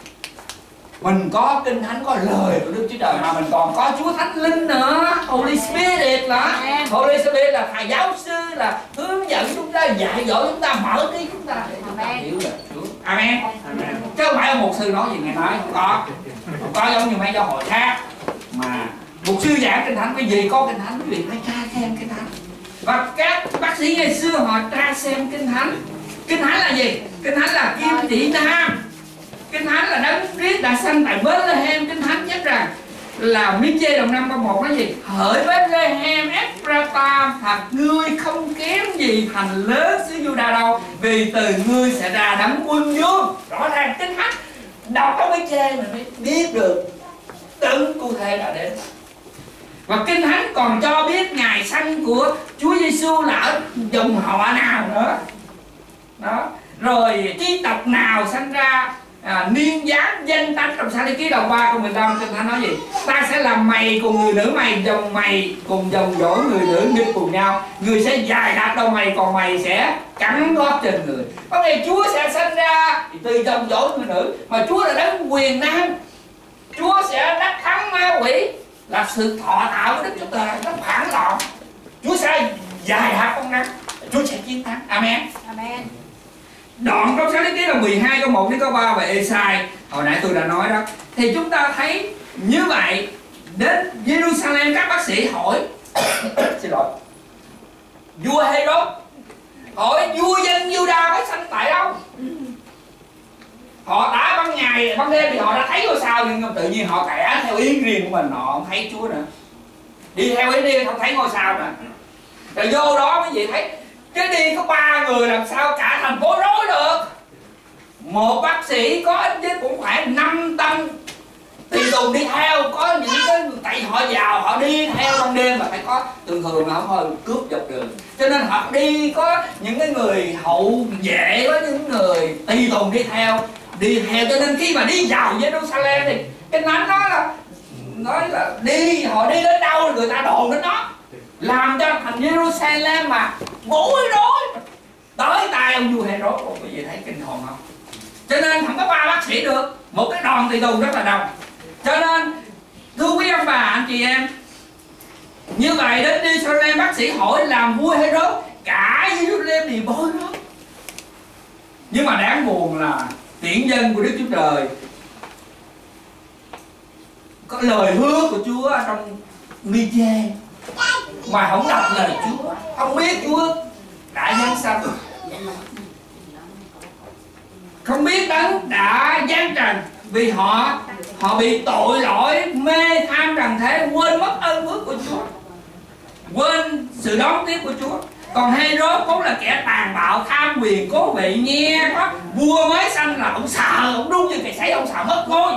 Mình có Kinh Thánh, có lời của Đức Chúa Trời, mà mình còn có Chúa Thánh Linh nữa. Holy Spirit là Holy Spirit là thầy giáo sư, là hướng dẫn chúng ta, dạy dỗ chúng ta, mở trí chúng ta để chúng ta hiểu được Chúa. Amen. Chứ không phải một sư nói gì nghe nói, không có. Không có giống như mấy giáo hội khác. Mà một sư giảng Kinh Thánh, cái gì có Kinh Thánh quý vị phải tra xem Kinh Thánh. Và các bác sĩ ngày xưa họ tra xem Kinh Thánh. Kinh Thánh là gì? Kinh Thánh là kim chỉ nam. Kinh Thánh là Đấng Christ đã sanh tại Bethlehem. Kinh Thánh chép rằng là Minh-chê đoạn 5 câu 1 nói gì? Hỡi Bethlehem Ephrata, thật ngươi không kém gì thành lớn xứ Giu-đa đâu, vì từ ngươi sẽ ra Đấng Quân Vương. Rõ ràng Kinh Thánh đọc có Minh-chê mình mới biết được Đấng cụ thể đã đến. Và Kinh Thánh còn cho biết ngày sanh của Chúa Giêsu là ở dòng họ nào nữa. Đó. Rồi chi tộc nào sanh ra, niên gián danh tánh. Trong Sa-đi ký đoạn 3 câu 15 Kinh Thánh nói gì? Ta sẽ làm mày cùng người nữ mày cùng dòng dỗ người nữ nghịch cùng nhau. Người sẽ dài đạp đầu mày, còn mày sẽ cắn gót trên người. Có nghĩa Chúa sẽ sanh ra từ dòng dỗ người nữ, mà Chúa là đấng quyền năng. Chúa sẽ đắc thắng ma quỷ, là sự thọ tạo của Đức Chúa Trời. Nó phản loạn, Chúa sẽ dài đạp con rắn, Chúa sẽ chiến thắng. Amen. Amen. Đoạn trong Sa-đi ký là 12 câu 1 đến câu 3 về Ê-sai, hồi nãy tôi đã nói đó. Thì chúng ta thấy như vậy, đến Jerusalem các bác sĩ hỏi xin lỗi, vua Hê-rốt hỏi vua dân Giu-đa phải sanh tại đâu? Họ đã ban đêm thì họ đã thấy ngôi sao, nhưng tự nhiên họ kẻ theo ý riêng của mình, họ không thấy Chúa nữa. Đi theo ý riêng không thấy ngôi sao nữa. Rồi vô đó mấy vị thấy cái đi có 3 người làm sao cả thành phố rối được. Một bác sĩ có ít nhất cũng khoảng 5 tâm tùy tùng đi theo, có những cái tại họ giàu họ đi theo ban đêm mà phải có, thường là không thôi cướp dọc đường, cho nên họ đi có những cái người hậu vệ, có những người tùy tùng đi theo, cho nên khi mà đi vào Jerusalem thì cái Thánh nói là họ đi đến đâu người ta đồn đến đó, làm cho thành Jerusalem mà bối rối tới tay ông vua Hê-rốt. Quý vị thấy kinh hồn không? Cho nên không có 3 bác sĩ được, một cái đoàn tùy tùng rất là đông. Cho nên thưa quý ông bà anh chị em, như vậy đến Jerusalem bác sĩ hỏi làm vua Hê-rốt, cả Jerusalem thì bối rối. Nhưng mà đáng buồn là tiễn dân của Đức Chúa Trời có lời hứa của Chúa trong Mi-chê mà không đọc lời Chúa, không biết Chúa đã giáng sanh, không biết Đấng đã giáng trần, vì họ bị tội lỗi mê tham trần thế, quên mất ơn phước của Chúa, quên sự đón tiếp của Chúa. Còn Hê-rốt vốn là kẻ tàn bạo, tham quyền cố vị, nghe có vua mới sanh là ông sợ, ông đúng như cái sấy, ông sợ mất ngôi.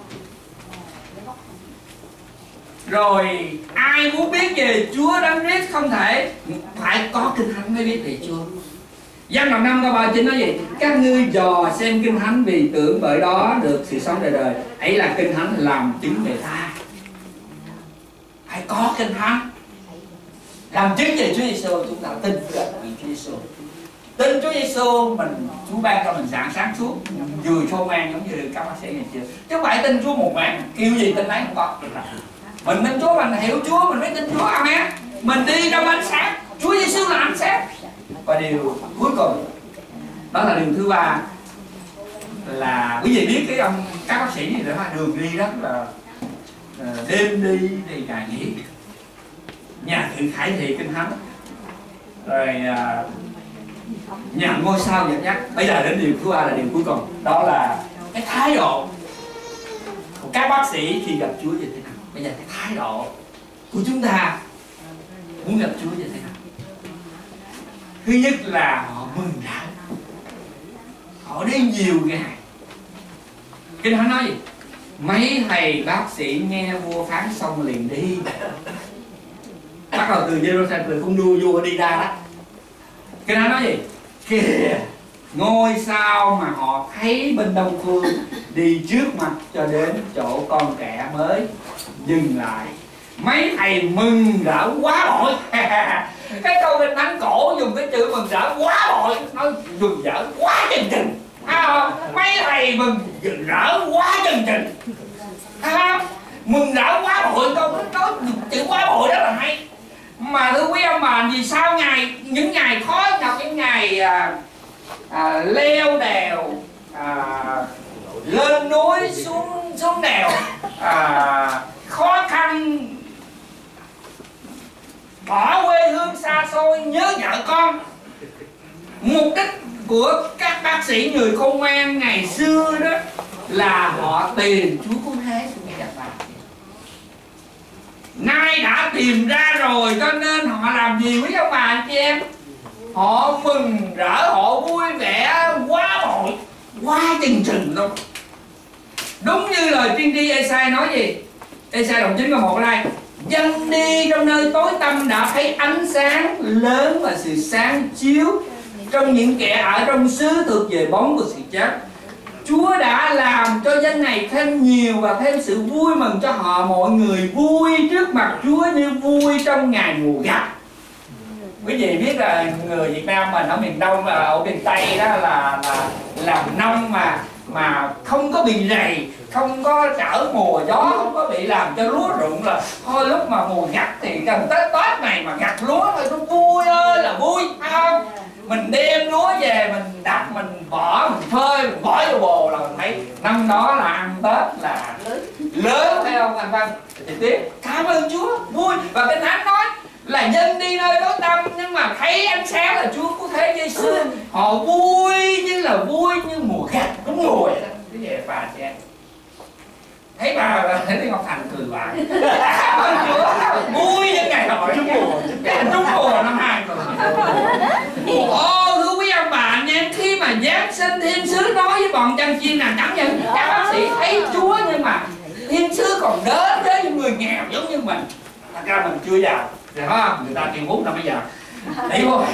Rồi ai muốn biết về Chúa Đấng Christ không thể phải có Kinh Thánh mới biết về Chúa. Giăng đoạn 5 câu 39 nói gì? Các ngươi dò xem Kinh Thánh, vì tưởng bởi đó được sự sống đời đời. Ấy là Kinh Thánh làm chứng về ta. Phải có Kinh Thánh làm chứng về Chúa Giêsu. Chúng ta tin vào Chúa Giêsu, tin Chúa Giêsu, Chúa ban cho mình dạng sáng suốt, vừa khôn ngoan giống như các bác sĩ ngày xưa. Chứ không phải tin Chúa một mảng, kêu gì tin đấy không có. Mình tin Chúa, mình hiểu Chúa, mình mới tin Chúa. Amen. Mình đi trong ánh sáng, Chúa Giêsu là ánh sáng. Và điều cuối cùng, đó là điều thứ ba, là quý vị biết các bác sĩ gì đó, đường đi rất là đêm đi thì ngày nghỉ, nhà thự khải thị Kinh Thánh, rồi nhận ngôi sao dẫn dắt. Bây giờ đến điều thứ ba là điều cuối cùng, đó là cái thái độ các bác sĩ khi gặp Chúa như thế nào? Bây giờ cái thái độ của chúng ta muốn gặp Chúa như thế nào? Thứ nhất là họ mừng rỡ, họ đi nhiều ngày. Kinh Thánh nói gì? Mấy thầy bác sĩ nghe vua phán xong liền đi. Bắt đầu từ Jerusalem, từ cung vua đi ra đó. Kinh Thánh nói gì? Kìa, ngôi sao mà họ thấy bên đông phương đi trước mặt cho đến chỗ con trẻ mới dừng lại. Mấy thầy mừng rỡ quá bội. Cái câu Kinh Thánh cổ dùng cái chữ mừng rỡ quá bội, nó mừng rỡ quá chừng chừng. Mấy thầy mừng rỡ quá chừng chừng. Mừng rỡ quá bội, câu nói chữ quá bội rất là hay. Mà thưa quý ông bà, vì sao những ngày khó nhọc, những ngày leo đèo, lên núi xuống đèo, khó khăn, bỏ quê hương xa xôi, nhớ vợ con. Mục đích của các bác sĩ người khôn ngoan ngày xưa đó là họ tìm Chúa Cứu Thế xuống cái đất này. Nay đã tìm ra rồi cho nên họ làm gì quý ông bà anh chị em? Họ mừng rỡ, họ vui vẻ quá bội, quá chừng chừng luôn. Đúng như lời tiên tri Ê-sai nói gì? Ê-sai đoạn 9 câu 1 ở đây: dân đi trong nơi tối tăm đã thấy ánh sáng lớn và sự sáng chiếu trong những kẻ ở trong xứ thuộc về bóng của sự chết. Chúa đã làm cho dân này thêm nhiều và thêm sự vui mừng cho họ. Mọi người vui trước mặt Chúa như vui trong ngày mùa gặt. Quý vị biết là người Việt Nam mình ở miền Đông, ở miền Tây đó là làm nông mà không có bị rầy, không có trở mùa gió, không có bị làm cho lúa rụng. Là thôi lúc mà mùa gặt thì gần tới Tết này mà gặt lúa thôi nó vui ơi là vui, phải không? Mình đem lúa về, mình đặt, mình bỏ, mình phơi, mình bỏ vô bồ là mình thấy năm đó là ăn Tết là lớn, phải không anh Văn? Thì tiếp cảm ơn Chúa, vui. Và Kinh Thánh nói là dân đi nơi tối tăm nhưng mà thấy ánh sáng là Chúa Cứu Thế Giê-xu. Họ vui như mùa gặt, đúng mùa vậy đó. Cái gì bà chị em thấy bà thấy Ngọc Thành cười bà vui như ngày hội trúng mùa năm 2000. Thưa quý ông bà anh em, khi mà Giáng sinh Thiên Sứ nói với bọn chăn chiên là chẳng những các bác sĩ thấy Chúa nhưng mà Thiên Sứ còn đến với những người nghèo giống như mình. Thật ra mình chưa giàu, phải không? Người ta tiền hút là mới giàu. Đấy không?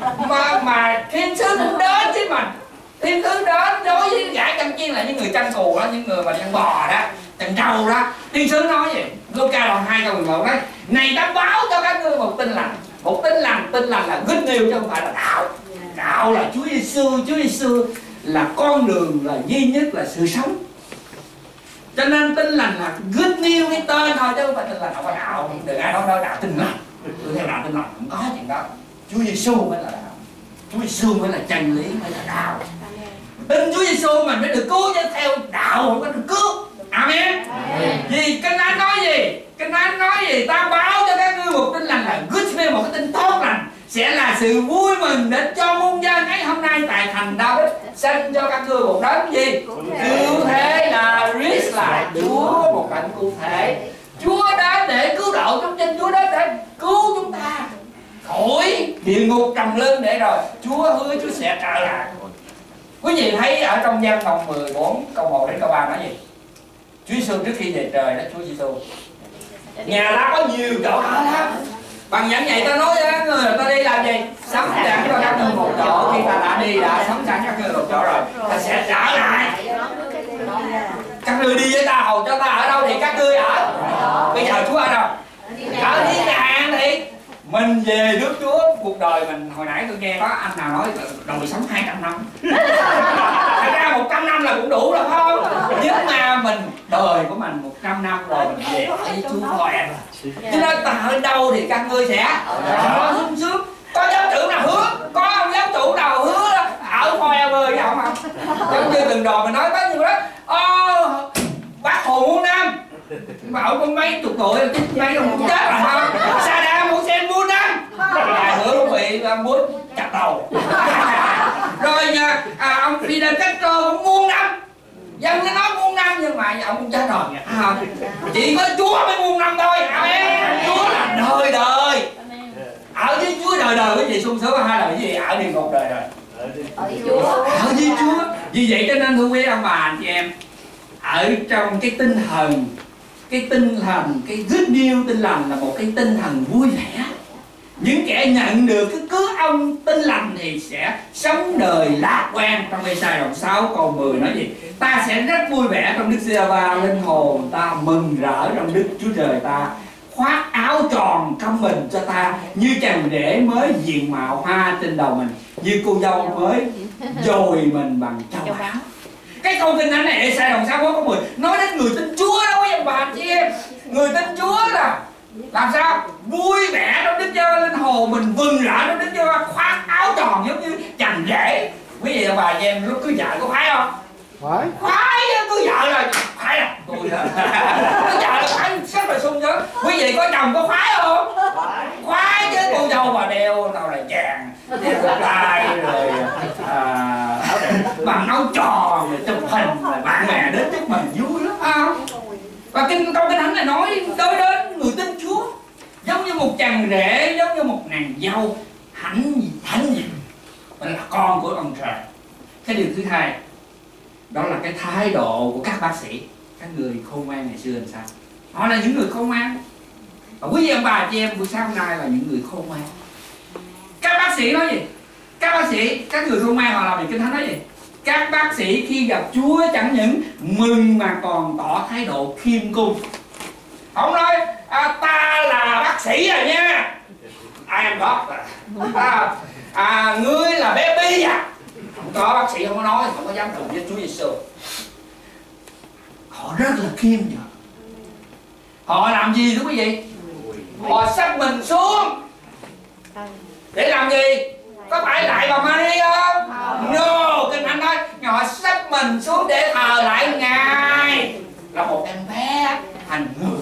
Mà Thiên Sứ cũng đến với mình. Thiên Sứ đến đối với gã chăn chiên là những người chăn cừu đó, những người mà chăn bò đó, chăn trâu đó. Thiên Sứ nói gì? Luca đoạn 2 câu 11 đấy: này ta báo cho các ngươi một tin lành. Một tin lành là good news chứ không phải là đạo. Đạo là Chúa Giê-xu, Chúa Giê-xu là con đường, là duy nhất, là sự sống. Cho nên tin lành là good news cái tên thôi chứ không phải tin lành không có đạo. Đừng ai nói đạo tin lành. Tôi theo đạo tin lành không có chuyện đó. Chúa Giê-xu mới là đạo. Chúa Giê-xu mới là chân lý, mới là đạo. Tin Chúa Giê-xu mình mới được cứu chứ theo đạo không có được cứu. Amen. Vì Kinh Thánh nói gì? Kinh Thánh nói gì? Ta báo cho các ngươi một tin lành là good news, một cái tin tốt lành sẽ là sự vui mừng đến cho muôn dân ấy. Hôm nay tại thành David sanh cho các ngươi một đấng gì? Cứu thế là Christ, là Chúa, một đấng cứu thế. Chúa đã để cứu độ chúng sinh, Chúa đã để cứu chúng ta khỏi địa ngục trầm lưng để rồi Chúa hứa Chúa sẽ trở lại. Quý vị thấy ở trong Giăng đoạn 14 câu 1 đến câu 3 nói gì? Chúa Giê-xu trước khi về trời đó, Chúa Giê-xu nhà ta có nhiều chỗ ở lắm. Bằng dẫn vậy ta nói với người ta đi làm gì? Sắm sẵn cho các ngươi một chỗ. Khi ta đã đi, đã sắm sẵn các ngươi một chỗ rồi, ta sẽ trở lại. Các ngươi đi với ta, hầu cho ta ở đâu thì các ngươi ở. Bây giờ Chúa ở đâu? Ở thiên đàng. Thì mình về nước Chúa. Cuộc đời mình hồi nãy tôi nghe có anh nào nói đời sống 200 năm. Thật ra 100 năm là cũng đủ rồi phải không? Nhưng mà mình đời của mình 100 năm rồi mình về ở với Chúa thôi em. Cho nên ta ở đâu thì các ngươi sẽ ở sung sướng. Có giáo chủ nào hứa, có ông giáo chủ nào hứa đó, ở forever với ông không? Giống như từng đồn mình nói có nhiều đó. Bác Hồ muôn năm mà ông có mấy chục tuổi rồi, mấy ông cũng chết rồi không? Saddam Hussein muôn năm là hứa cũng bị muốn chặt đầu. Rồi ông Fidel Castro cũng muôn năm Dân nó nói muôn năm nhưng mà ông cũng chết rồi. Chỉ có Chúa mới muôn năm thôi. Amen. Chúa là đời đời. Ở với Chúa đời đời, quý vị sung sướng hay là quý vị ở địa ngục đời đời? Ở với Chúa. Ở với Chúa. Vì vậy cho nên thưa quý ông bà anh chị em, ở trong cái tinh thần, cái tinh thần, cái good news tin lành là một cái tinh thần vui vẻ. Những kẻ nhận được cái cứu ông tin lành thì sẽ sống đời lạc quan. Trong Ê-sai đoạn 6 câu 10 nói gì? Ta sẽ rất vui vẻ trong Đức Giê-hô-va, linh hồn ta mừng rỡ trong Đức Chúa Trời ta. Khoác áo tròn căm mình cho ta, như chàng rể mới diện mạo hoa trên đầu mình, như cô dâu mới dồi mình bằng châu báu. Cái câu kinh thánh này Ê-sai đoạn 6 câu 10 nói đến người tin Chúa đó quý ông bà anh chị em. Người tin Chúa là làm sao? Vui vẻ trong Đức Giê-hô-va, linh hồn mình mừng rỡ trong Đức Giê-hô-va, khoác áo tròn giống như chàng rể. Quý vị ông bà anh chị em lúc cưới vợ có khoái không? Khoái. Khoái cưới vợ rồi khoái à? Tôi đó. Cưới vợ là khoái rất là sung sướng. Quý vị có chồng có khoái không? Khoái chứ. Cô dâu mà đeo đâu là vàng, đeo tay rồi bằng áo tròn rồi chụp hình rồi bạn bè đến chúc mừng vui lắm không? Và câu kinh thánh này nói đối đến người tin Chúa giống như một chàng rể, giống như một nàng dâu hãnh diện, mình là con của ông trời. Cái điều thứ hai đó là cái thái độ của các bác sĩ, các người khôn ngoan ngày xưa làm sao? Họ là những người khôn ngoan. Và quý vị ông bà chị em buổi sáng hôm nay là những người khôn ngoan. Các bác sĩ nói gì? Các bác sĩ, các người khôn ngoan họ làm gì? Kinh thánh nói gì? Các bác sĩ khi gặp Chúa chẳng những mừng mà còn tỏ thái độ khiêm cung. Ông nói ta là bác sĩ rồi nha, I am doctor. Ngươi là baby à? Không có, bác sĩ không có nói, không có dám đụng với Chúa Giêsu. Họ rất là khiêm nhường. Họ làm gì thưa quý vị? Họ xách mình xuống để làm gì? Có phải lại bà Mary không? No, kinh thánh nói họ xách mình xuống để thờ lại Ngài là một em bé thành người.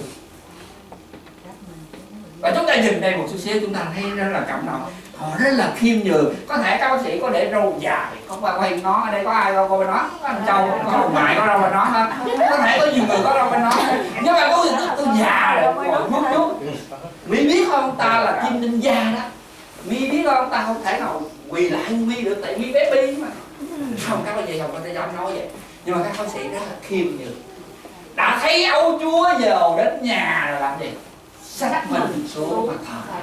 Và chúng ta nhìn đây một chút xíu chúng ta thấy rất là cảm động. Họ rất là khiêm nhường. Có thể các bác sĩ có để râu dài, có qua quay nó ở đây có ai đâu coi nó, có anh Châu, có ông Ngoại có râu bên nó hết. Có thể có nhiều người có râu bên nó. Nhưng mà tôi già rồi, còn chút. Mi biết không, ta là chim ninh gia đó. Mi biết không, ta không thể nào quỳ lại Mi được tại Mi baby mà. Không, các bác sĩ không có thể dám nói vậy. Nhưng mà các bác sĩ rất là khiêm nhường. Đã thấy âu Chúa vào đến nhà là làm gì? Xách mình xuống mà thờ.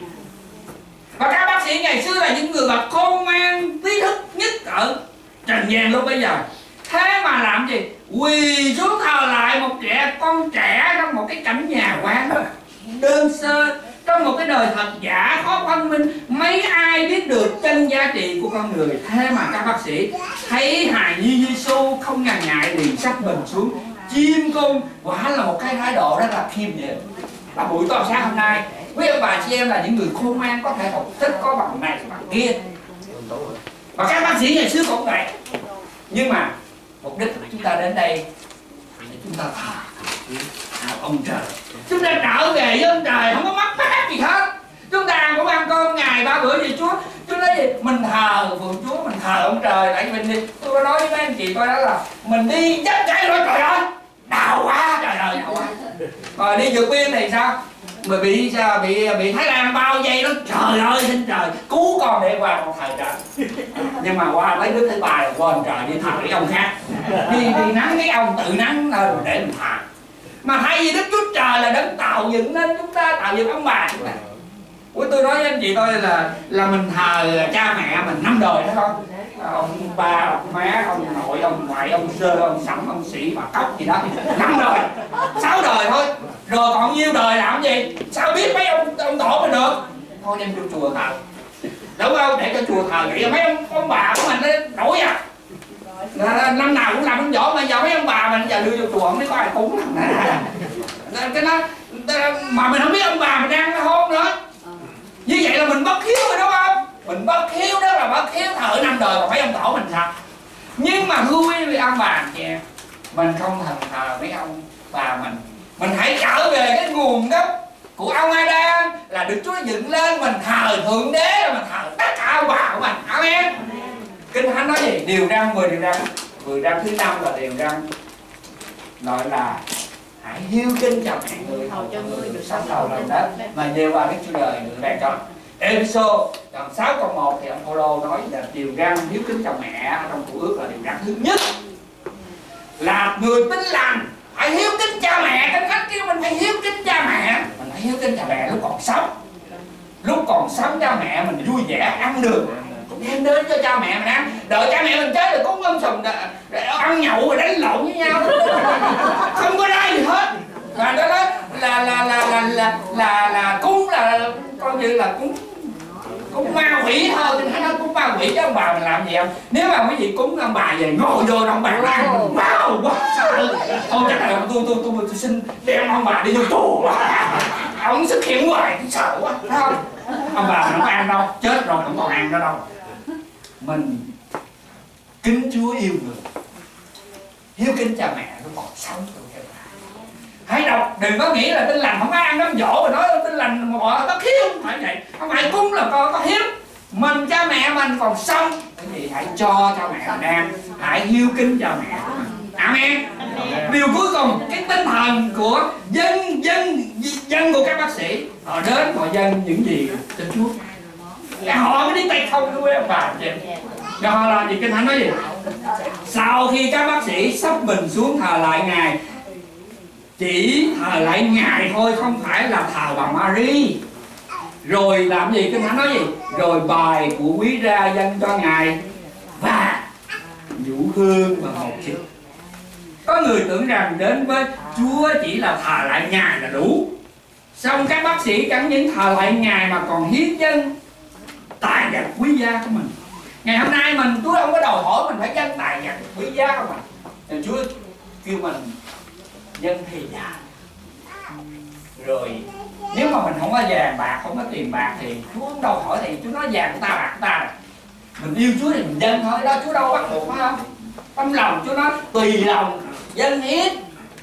Và các bác sĩ ngày xưa là những người mà khôn ngoan trí thức nhất ở trần gian lúc bây giờ. Thế mà làm gì? Quỳ xuống thờ lại một con trẻ trong một cái cảnh nhà quán đơn sơ, trong một cái đời thật giả khó phân minh. Mấy ai biết được chân giá trị của con người. Thế mà các bác sĩ thấy hài nhi Giêsu không ngần ngại liền xách mình xuống chiêm cung. Quả là một cái thái độ rất là khiêm nhường. Và buổi tối sáng hôm nay quý ông bà chị em là những người khôn ngoan, có thể học thức có bằng này bằng kia. Và các bác sĩ ngày xưa cũng vậy. Nhưng mà mục đích chúng ta đến đây để chúng ta thờ ông trời. Chúng ta trở về với ông trời, không có mất mát gì hết. Chúng ta cũng ăn cơm ngày 3 bữa gì Chúa. Chúa nói gì? Mình thờ phượng Chúa, mình thờ ông trời. Tại vì mình đi, tôi có nói với mấy anh chị tôi đó là mình đi chắc cháy rồi, trời ơi đau quá, trời ơi đau quá. Rồi đi vượt biên thì sao? Mà bị Thái Lan bao vây đó, trời ơi xin trời cứu con để qua một thời trời. Nhưng mà qua lấy đứa thứ ba là quên trời đi thờ cái ông khác, đi nắng cái ông tự nắng để mình thờ. Mà thay vì Đức Chúa Trời là đấng tạo dựng nên chúng ta, tạo dựng ông bà chúng ta. Ủa tôi nói với anh chị tôi là mình thờ cha mẹ mình 5 đời đó không? Ông ba, ông má, ông nội, ông ngoại, ông sơ, ông sẩm, ông sĩ, bà cóc gì đó 5 đời, 6 đời thôi. Rồi còn nhiêu đời làm gì? Sao biết mấy ông tổ mình được? Thôi đem vô chùa thờ, đúng không? Để cho chùa thờ vậy mấy ông bà của mình nó nổi à. Năm nào cũng làm không giỏi mà giờ mấy ông bà mình giờ đưa vô chùa không biết có ai cúng. Cái nó mà mình không biết ông bà mình ăn không nữa. Như vậy là mình bất hiếu rồi đúng không? Mình bất hiếu đó là bất hiếu thờ 5 đời mà mấy ông tổ mình thật. Nhưng mà thưa quý vị ông bà chị, mình không thờ mấy ông bà mình. Mình hãy trở về cái nguồn gốc của ông Adam là được Chúa dựng lên. Mình thờ Thượng Đế là mình thờ tất cả ông bà của mình. Amen. Kinh Thánh nói gì? Điều răn 10 điều răn. 10 răn thứ 5 là điều răn gọi là hãy hiếu kính cha mẹ người hầu cho người được sống đầu lòng đất mà gieo qua Đức Chúa Trời được ban cho. Ê-phê-sô đoạn 6 câu 1 thì ông Phaolô nói là điều răn hiếu kính cha mẹ trong Cựu Ước là điều răn thứ nhất là người tin lành phải hiếu kính cha mẹ. Kinh Thánh kêu mình phải hiếu kính cha mẹ, mình phải hiếu kính cha mẹ lúc còn sống. Lúc còn sống cha mẹ mình vui vẻ ăn được đem đến cho cha mẹ mình ăn, đợi cha mẹ mình chết rồi cúng sùng ăn nhậu rồi đánh lộn với nhau không có ra gì hết. Và đó là cúng là coi như là cúng ma quỷ thôi. Thì nói cúng ma quỷ chứ ông bà mình làm gì không? Nếu mà quý vị cúng ông bà về ngồi vô ông bà ăn bao quá sợ thôi chắc là tôi xin đem ông bà đi vô tù. Ông xuất hiện hoài sợ quá phải không? Ông bà mình không ăn đâu, chết rồi không còn ăn nữa đâu. Mình kính Chúa yêu người, hiếu kính cha mẹ nó còn sống. Hãy đọc, đừng có nghĩ là tin lành không có ăn đám dỗ mà nói tin lành họ có hiếu, không phải vậy. Không phải cúng là có hiếu. Mình cha mẹ mình còn sống thì hãy cho cha mẹ mình ăn, hãy hiếu kính cha mẹ của mình. Amen. Điều cuối cùng, cái tinh thần của dân của các bác sĩ, họ đến họ dâng những gì cho Chúa. Họ mới đi tay không với ông bà chị. Rồi họ làm gì? Kinh Thánh nói gì? Sau khi các bác sĩ sắp mình xuống thờ lại Ngài, chỉ thờ lại Ngài thôi, không phải là thờ bà Mary. Rồi làm gì? Kinh Thánh nói gì? Rồi bài của quý ra dâng cho Ngài và nhũ hương và một chiếc. Có người tưởng rằng đến với Chúa chỉ là thờ lại Ngài là đủ. Xong các bác sĩ chẳng những thờ lại Ngài mà còn hiến dâng tài vật quý giá của mình. Ngày hôm nay Chúa không có đòi hỏi mình phải dâng tài vật quý giá của mình. Nên Chúa kêu mình dâng thì giá. Rồi nếu mà mình không có vàng bạc, không có tiền bạc thì Chúa không đòi hỏi. Thì Chúa nói vàng của ta bạc của ta. Mình yêu Chúa thì mình dâng thôi, đó Chúa đâu bắt buộc phải không? Tâm lòng Chúa nói tùy lòng dâng hiến.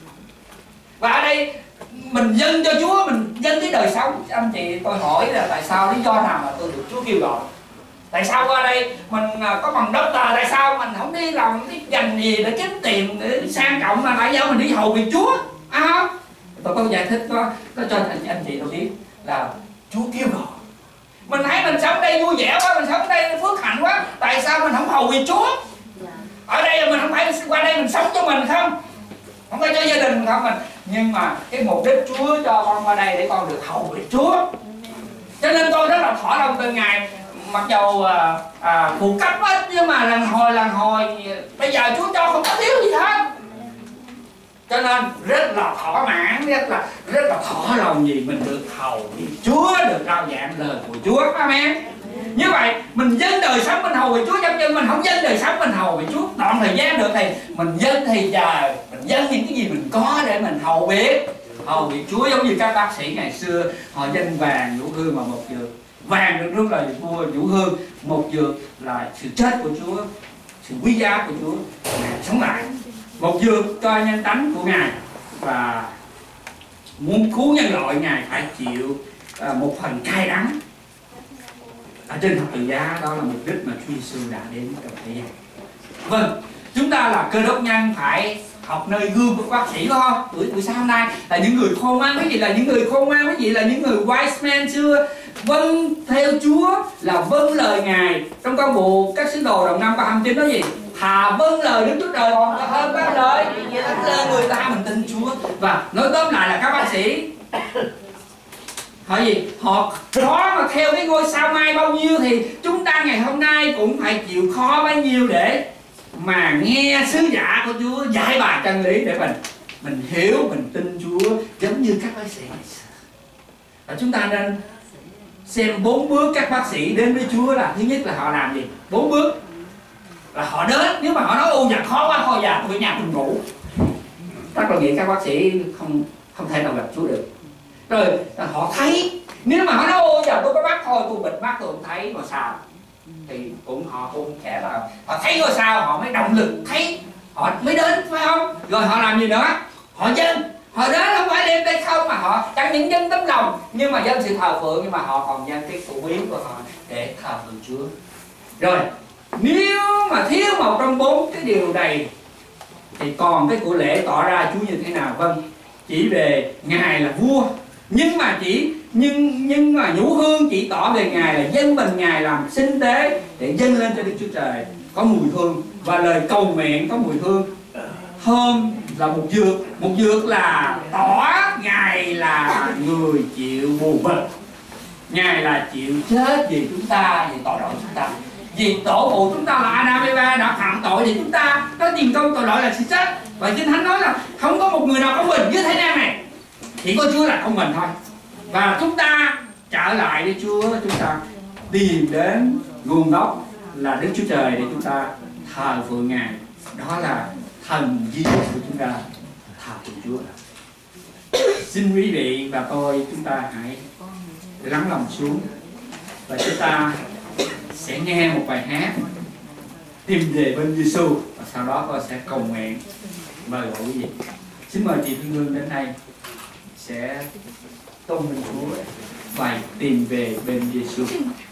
Và ở đây mình dâng cho Chúa, mình dâng cái đời sống. Anh chị tôi hỏi là tại sao, lý do nào mà tôi được Chúa kêu gọi? Tại sao qua đây mình có bằng doctor, tại sao mình không đi làm cái dành gì để kiếm tiền để sang trọng mà tại sao mình đi hầu việc Chúa? Không? Tôi có giải thích có cho anh chị tôi biết là Chúa kêu gọi. Mình thấy mình sống đây vui vẻ quá, mình sống đây phước hạnh quá, tại sao mình không hầu việc Chúa? Ở đây mình không phải qua đây mình sống cho mình không? Không phải cho gia đình không mình. Nhưng mà cái mục đích Chúa cho con qua đây để con được hầu việc Chúa. Cho nên tôi rất là thỏa lòng từ Ngài. Mặc dầu phụ cấp ít nhưng mà lần hồi bây giờ Chúa cho không có thiếu gì hết. Cho nên rất là thỏa mãn, rất là thỏa lòng gì mình được hầu việc Chúa, được rao giảng lời của Chúa. Amen. Như vậy mình dâng đời sống mình hầu vì Chúa, giống như mình không dâng đời sống mình hầu vì Chúa đoạn thời gian được thì mình dâng thì giờ mình dâng những cái gì mình có để mình hầu việc Chúa. Giống như các bác sĩ ngày xưa họ dâng vàng nhũ hương và một dược. Vàng được rút là vua, nhũ hương một dược là sự chết của Chúa, sự quý giá của Chúa, Ngài sống lại. Một dược cho nhân tánh của Ngài, và muốn cứu nhân loại Ngài phải chịu một phần cay đắng ở trên thập tự giá. Đó là mục đích mà Chúa Giêsu đã đến trong thế gian. Vâng, chúng ta là Cơ Đốc nhân phải học nơi gương của bác sĩ đúng không? Buổi sáng hôm nay là những người khôn ngoan, quý vị là những người khôn ngoan, quý vị là những người wise men xưa vâng theo Chúa, là vâng lời Ngài. Trong công vụ các sứ đồ đoạn 5 và 29 nói gì? Thà vâng lời Đức Chúa Trời còn hơn vâng lời người ta, mình tin Chúa. Và nói tóm lại là các bác sĩ hỏi gì? Họ khó mà theo cái ngôi sao mai bao nhiêu thì chúng ta ngày hôm nay cũng phải chịu khó bấy nhiêu để mà nghe sứ giả của Chúa giải bài chân lý để mình hiểu, mình tin Chúa giống như các bác sĩ ngày xưa. Và chúng ta nên xem 4 bước các bác sĩ đến với Chúa là thứ nhất là họ làm gì? 4 bước là họ đến. Nếu mà họ nói ô dạ khó quá thôi dạ tôi ở nhà tôi ngủ, chắc là nghĩ các bác sĩ không thể nào gặp Chúa được. Rồi họ thấy, nếu mà họ nói ô giờ tôi có mắt thôi, tôi bịt mắt tôi không thấy rồi sao, thì họ cũng sẽ là họ thấy rồi sao họ mới động lực thấy, họ mới đến phải không? Rồi họ làm gì nữa? Họ dân, họ đến không phải đem đây không mà họ chẳng những dân tấm lòng nhưng mà dân sự thờ phượng, nhưng mà họ còn dân cái phổ biến của họ để thờ phượng Chúa. Rồi Nếu mà thiếu một trong 4 cái điều này thì còn cái của lễ tỏ ra Chúa như thế nào? Vâng, chỉ về Ngài là vua, nhưng mà nhũ hương chỉ tỏ về Ngài là dâng mình Ngài làm sinh tế để dâng lên cho Đức Chúa Trời, có mùi hương, và lời cầu nguyện có mùi hương. Thơm là một dược là tỏ Ngài là người chịu buồn bực, Ngài là chịu chết vì chúng ta, vì tội lỗi chúng ta, vì tổ phụ chúng ta là Adam Eva đã phạm tội thì chúng ta có tiền công tội lỗi là sự chết. Và Kinh Thánh nói là không có một người nào công bình dưới thế gian này, chỉ có Chúa là công bình thôi. Và chúng ta trở lại với Chúa, chúng ta tìm đến nguồn gốc là Đức Chúa Trời để chúng ta thờ phượng Ngài. Đó là thần duy nhất của chúng ta, thờ phượng Chúa. Xin quý vị và tôi chúng ta hãy lắng lòng xuống và chúng ta sẽ nghe một bài hát tìm về bên Giêsu, và sau đó tôi sẽ cầu nguyện mời gọi quý vị. Xin mời chị Thiên Hương đến đây sẽ tôn vinh Chúa bài tìm về bên Giêsu.